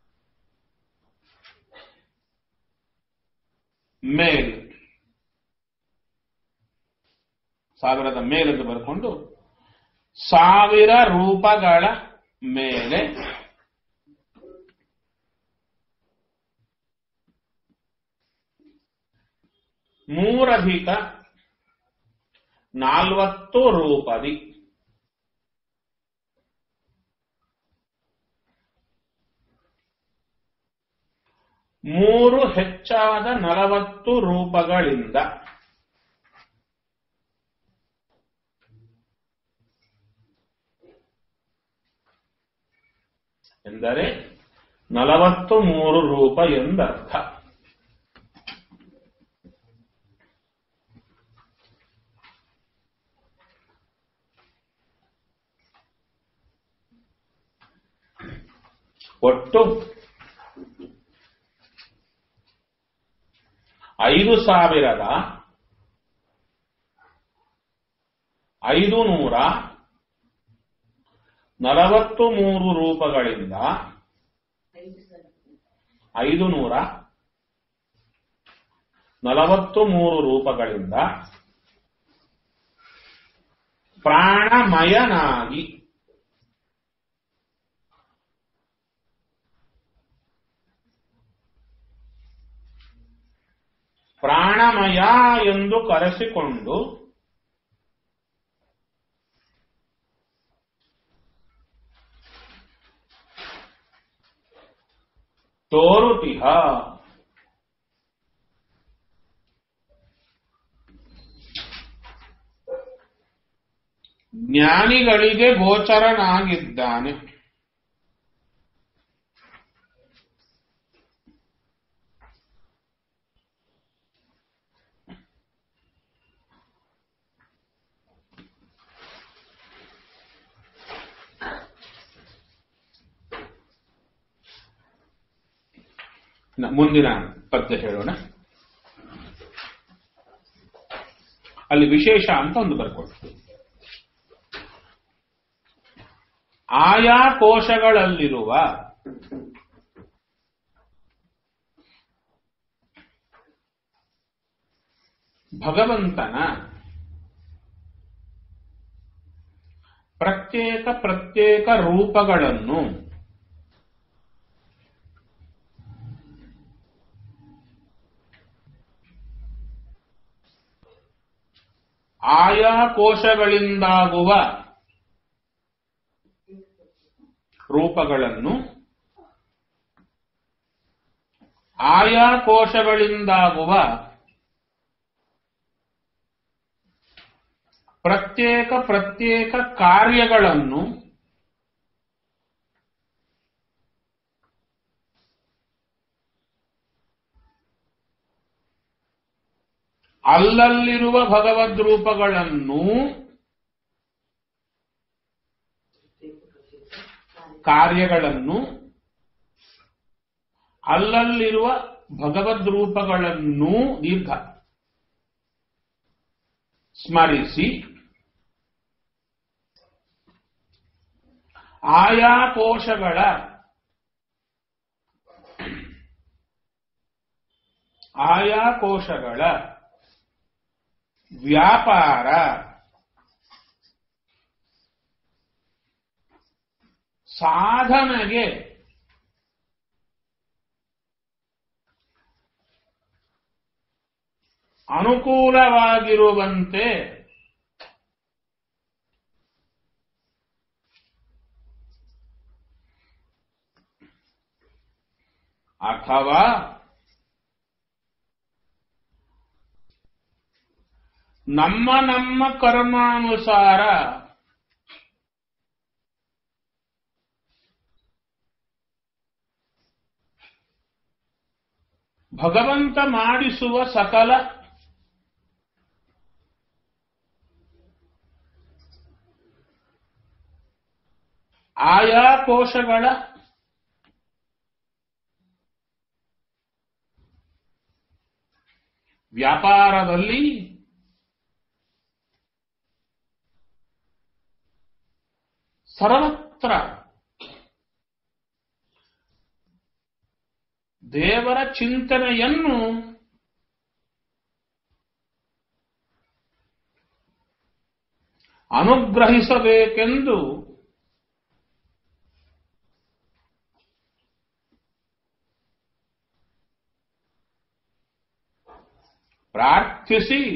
ಮೇಲ್ 1000 ಮೇಲೆಂದು ಬರ್ಕೊಂಡು 1000 ರೂಪಗಳ ಮೇಲೆ ಮೂರಧಿಕ 40 ರೂಪದಿ ಮೂರು ಹೆಚ್ಚಾದ 40 ರೂಪಗಳಿಂದ ಎಂದರೆ 43 ರೂಪ ಎಂದರ್ಥ. ಒಟ್ಟು 5,543 ರೂಪಗಳಿಂದ 543 ರೂಪಗಳಿಂದ ಪ್ರಾಣಮಯನಾಗಿ ಪ್ರಾಣಮಯ ಎಂದು ಕರೆಸಿಕೊಂಡು ತೋರುತಿಹ ಜ್ಞಾನಿಗಳಿಗೆ ಗೋಚರನಾಗಿದ್ದಾನೆ. ಮುಂದಿನ ಪದ್ಯ ಹೇಳೋಣ. ಅಲ್ಲಿ ವಿಶೇಷ ಅಂತ ಒಂದು ಬರ್ಕೊಳ್ತೀವಿ. ಆಯಾ ಕೋಶಗಳಲ್ಲಿರುವ ಭಗವಂತನ ಪ್ರತ್ಯೇಕ ಪ್ರತ್ಯೇಕ ರೂಪಗಳನ್ನು ಆಯಾ ಕೋಶಗಳಿಂದಾಗುವ ರೂಪಗಳನ್ನು ಆಯಾ ಕೋಶಗಳಿಂದಾಗುವ ಪ್ರತ್ಯೇಕ ಪ್ರತ್ಯೇಕ ಕಾರ್ಯಗಳನ್ನು ಅಲ್ಲಲ್ಲಿರುವ ಭಗವದ್ರೂಪಗಳನ್ನು ಕಾರ್ಯಗಳನ್ನು ಅಲ್ಲಲ್ಲಿರುವ ಭಗವದ್ರೂಪಗಳನ್ನು ದೀರ್ಘ ಸ್ಮರಿಸಿ ಆಯಾ ಕೋಶಗಳ ವ್ಯಾಪಾರ ಸಾಧನೆಗೆ ಅನುಕೂಲವಾಗಿರುವಂತೆ ಅಥವಾ ನಮ್ಮ ಕರ್ಮಾನುಸಾರ ಭಗವಂತ ಮಾಡಿಸುವ ಸಕಲ ಆಯಾ ಕೋಶಗಳ ವ್ಯಾಪಾರದಲ್ಲಿ ಸರ್ವತ್ರ ದೇವರ ಚಿಂತನೆಯನ್ನು ಅನುಗ್ರಹಿಸಬೇಕೆಂದು ಪ್ರಾರ್ಥಿಸಿ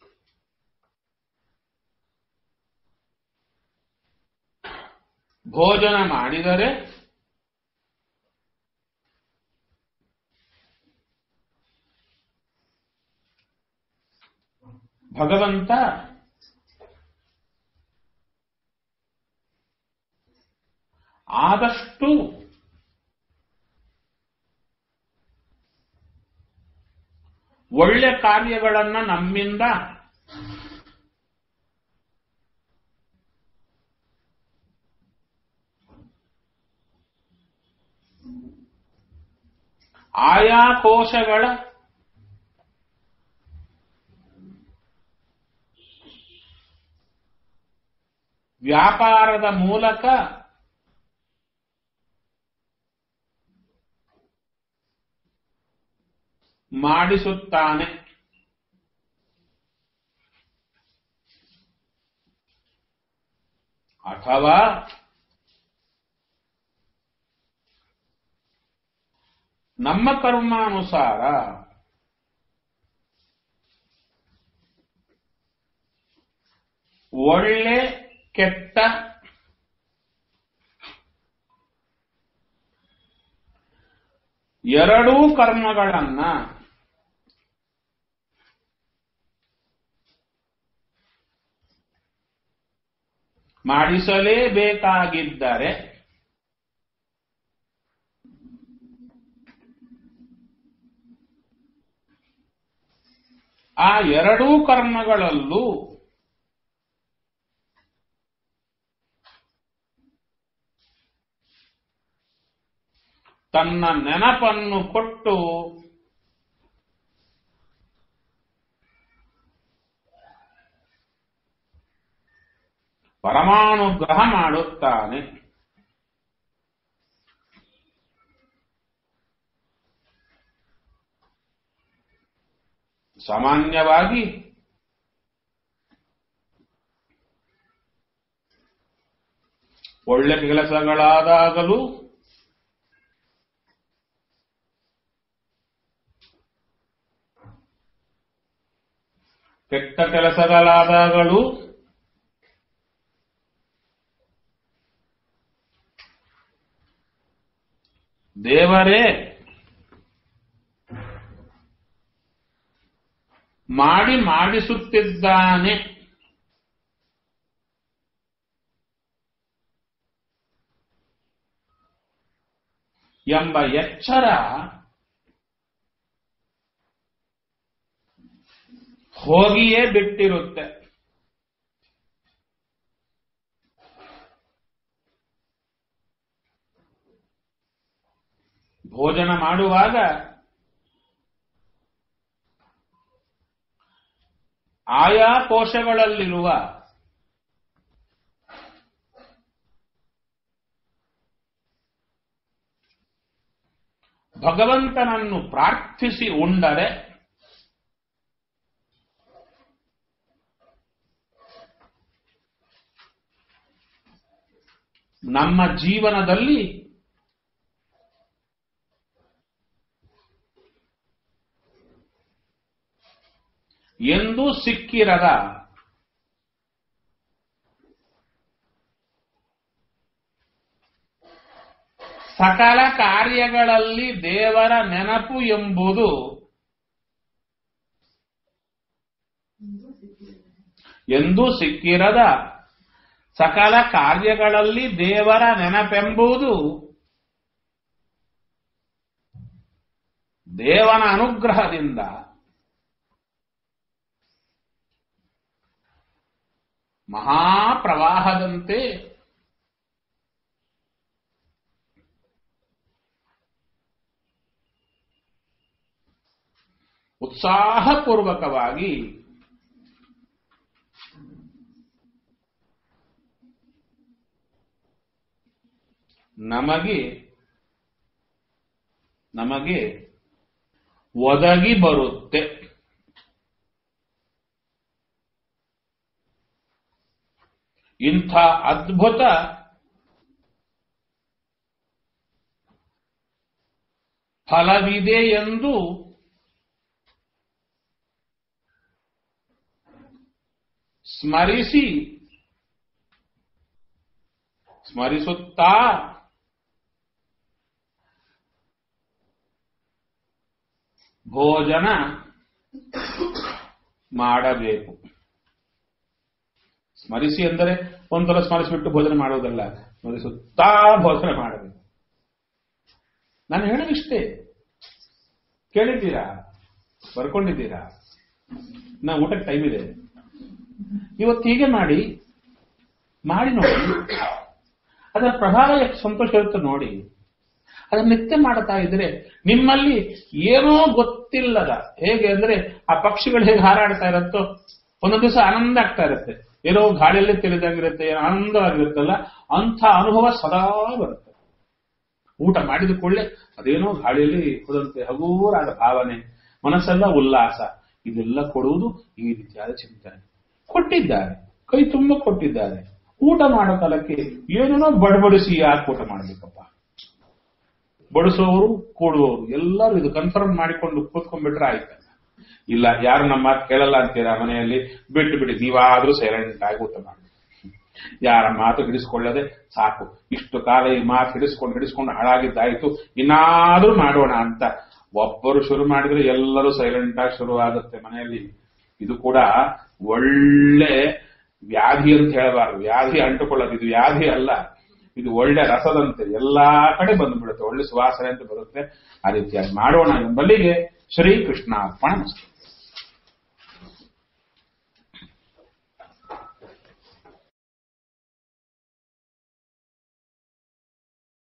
ಭೋಜನ ಮಾಡಿದರೆ ಭಗವಂತ ಆದಷ್ಟು ಒಳ್ಳೆ ಕಾರ್ಯಗಳನ್ನು ನಮ್ಮಿಂದ ಆಯಾ ಕೋಶಗಳ ವ್ಯಾಪಾರದ ಮೂಲಕ ಮಾಡಿಸುತ್ತಾನೆ. ಅಥವಾ ನಮ್ಮ ಕರ್ಮಾನುಸಾರ ಒಳ್ಳೆ ಕೆಟ್ಟ ಎರಡೂ ಕರ್ಮಗಳನ್ನ ಮಾಡಿಸಲೇಬೇಕಾಗಿದ್ದರೆ ಆ ಎರಡೂ ಕರ್ಮಗಳಲ್ಲೂ ತನ್ನ ನೆನಪನ್ನು ಕೊಟ್ಟು ಪರಮಾನುಗ್ರಹ ಮಾಡುತ್ತಾನೆ. ಸಾಮಾನ್ಯವಾಗಿ ಒಳ್ಳೆ ಕೆಲಸಗಳಾದಾಗಲೂ ಕೆಟ್ಟ ಕೆಲಸಗಳಾದಾಗಲೂ ದೇವರೇ ಮಾಡಿಸುತ್ತಿದ್ದಾನೆ ಎಂಬ ಎಚ್ಚರ ಹೋಗಿಯೇ ಬಿಟ್ಟಿರುತ್ತೆ. ಭೋಜನ ಮಾಡುವಾಗ ಆಯಾ ಕೋಶಗಳಲ್ಲಿರುವ ಭಗವಂತನನ್ನು ಪ್ರಾರ್ಥಿಸಿ ಉಂಡರೆ ನಮ್ಮ ಜೀವನದಲ್ಲಿ ಎಂದೂ ಸಿಕ್ಕಿರದ ಸಕಲ ಕಾರ್ಯಗಳಲ್ಲಿ ದೇವರ ನೆನಪು ಎಂಬುದು ಎಂದೂ ಸಿಕ್ಕಿರದ ಸಕಲ ಕಾರ್ಯಗಳಲ್ಲಿ ದೇವರ ನೆನಪೆಂಬುದು ದೇವನ ಅನುಗ್ರಹದಿಂದ ಮಹಾಪ್ರವಾಹದಂತೆ ಉತ್ಸಾಹಪೂರ್ವಕವಾಗಿ ನಮಗೆ ಒದಗಿ ಬರುತ್ತೆ. ಇಂಥ ಅದ್ಭುತ ಫಲವಿದೆ ಎಂದು ಸ್ಮರಿಸುತ್ತಾ ಭೋಜನ ಮಾಡಬೇಕು. ಸ್ಮರಿಸಿ ಅಂದರೆ ಒಂಥರ ಸ್ಮರಿಸಿಬಿಟ್ಟು ಭೋಜನ ಮಾಡುವುದಲ್ಲ, ಸ್ಮರಿಸುತ್ತಾ ಭೋಜನ ಮಾಡಬೇಕು. ನಾನು ಹೇಳೋದಿಷ್ಟೇ, ಕೇಳಿದ್ದೀರಾ, ಬರ್ಕೊಂಡಿದ್ದೀರಾ? ನಾ ಊಟಕ್ಕೆ ಟೈಮ್ ಇದೆ, ಇವತ್ತು ಹೀಗೆ ಮಾಡಿ ನೋಡಿ, ಅದರ ಪ್ರಭಾವ ಎಷ್ಟು ಸಂತೋಷ ಇರುತ್ತೆ ನೋಡಿ. ಅದನ್ನ ನಿತ್ಯ ಮಾಡ್ತಾ ಇದ್ರೆ ನಿಮ್ಮಲ್ಲಿ ಏನೋ ಗೊತ್ತಿಲ್ಲದ, ಹೇಗೆ ಅಂದ್ರೆ ಆ ಪಕ್ಷಿಗಳು ಹೇಗೆ ಹಾರಾಡ್ತಾ ಇರುತ್ತೋ ಒಂದೊಂದು ದಿವಸ ಆನಂದ ಆಗ್ತಾ ಇರುತ್ತೆ, ಏನೋ ಗಾಳಿಯಲ್ಲಿ ತಿಳಿದಂಗಿರುತ್ತೆ, ಆನಂದವಾಗಿರುತ್ತಲ್ಲ, ಅಂಥ ಅನುಭವ ಸದಾ ಬರುತ್ತೆ. ಊಟ ಮಾಡಿದ ಕೂಡಲೇ ಅದೇನೋ ಗಾಳಿಯಲ್ಲಿ ಹೋದಂತೆ ಹಗೂರಾದ ಭಾವನೆ, ಮನಸ್ಸೆಲ್ಲ ಉಲ್ಲಾಸ, ಇದೆಲ್ಲ ಕೊಡುವುದು ಈ ರೀತಿಯಾದ ಚಿಂತನೆ. ಕೊಟ್ಟಿದ್ದಾರೆ, ಕೈ ತುಂಬ ಕೊಟ್ಟಿದ್ದಾರೆ. ಊಟ ಮಾಡೋ ಕಾಲಕ್ಕೆ ಏನೇನೋ ಬಡಬಡಿಸಿ ಯಾಕೆ ಊಟ ಮಾಡಬೇಕಪ್ಪ? ಬಡಿಸೋರು ಕೊಡುವವರು ಎಲ್ಲರೂ ಇದು ಕನ್ಫರ್ಮ್ ಮಾಡಿಕೊಂಡು ಕೂತ್ಕೊಂಡ್ಬಿಟ್ರೆ ಆಯ್ತಲ್ಲ. ಇಲ್ಲ, ಯಾರು ನಮ್ಮ ಮಾತು ಕೇಳಲ್ಲ ಅಂತೀರಾ ಮನೆಯಲ್ಲಿ, ಬಿಟ್ಟು ಬಿಡಿ, ನೀವಾದ್ರೂ ಸೈಲೆಂಟ್ ಆಗಿ ಊಟ ಮಾಡಿ. ಯಾರ ಮಾತು ಹಿಡಿಸ್ಕೊಳ್ಳದೆ ಸಾಕು, ಇಷ್ಟು ಕಾಲ ಈ ಮಾತು ಹಿಡಿಸ್ಕೊಂಡು ಹಾಳಾಗಿದ್ದಾಯ್ತು, ಇನ್ನಾದ್ರೂ ಮಾಡೋಣ ಅಂತ ಒಬ್ಬರು ಶುರು ಮಾಡಿದ್ರೆ ಎಲ್ಲರೂ ಸೈಲೆಂಟ್ ಆಗಿ ಶುರು ಆಗುತ್ತೆ ಮನೆಯಲ್ಲಿ. ಇದು ಕೂಡ ಒಳ್ಳೆ ವ್ಯಾಧಿ ಅಂತ ಹೇಳಬಾರ್ದು, ವ್ಯಾಧಿ ಅಂಟುಕೊಳ್ಳೋದು, ಇದು ವ್ಯಾಧಿ ಅಲ್ಲ, ಇದು ಒಳ್ಳೆ ರಸದಂತೆ ಎಲ್ಲಾ ಕಡೆ ಬಂದ್ಬಿಡುತ್ತೆ, ಒಳ್ಳೆ ಸುವಾಸನೆ ಅಂತ ಬರುತ್ತೆ. ಆ ರೀತಿಯಾಗಿ ಮಾಡೋಣ ಎಂಬಲ್ಲಿಗೆ ಶ್ರೀಕೃಷ್ಣಾರ್ಪಣ ಮಸ್ತು.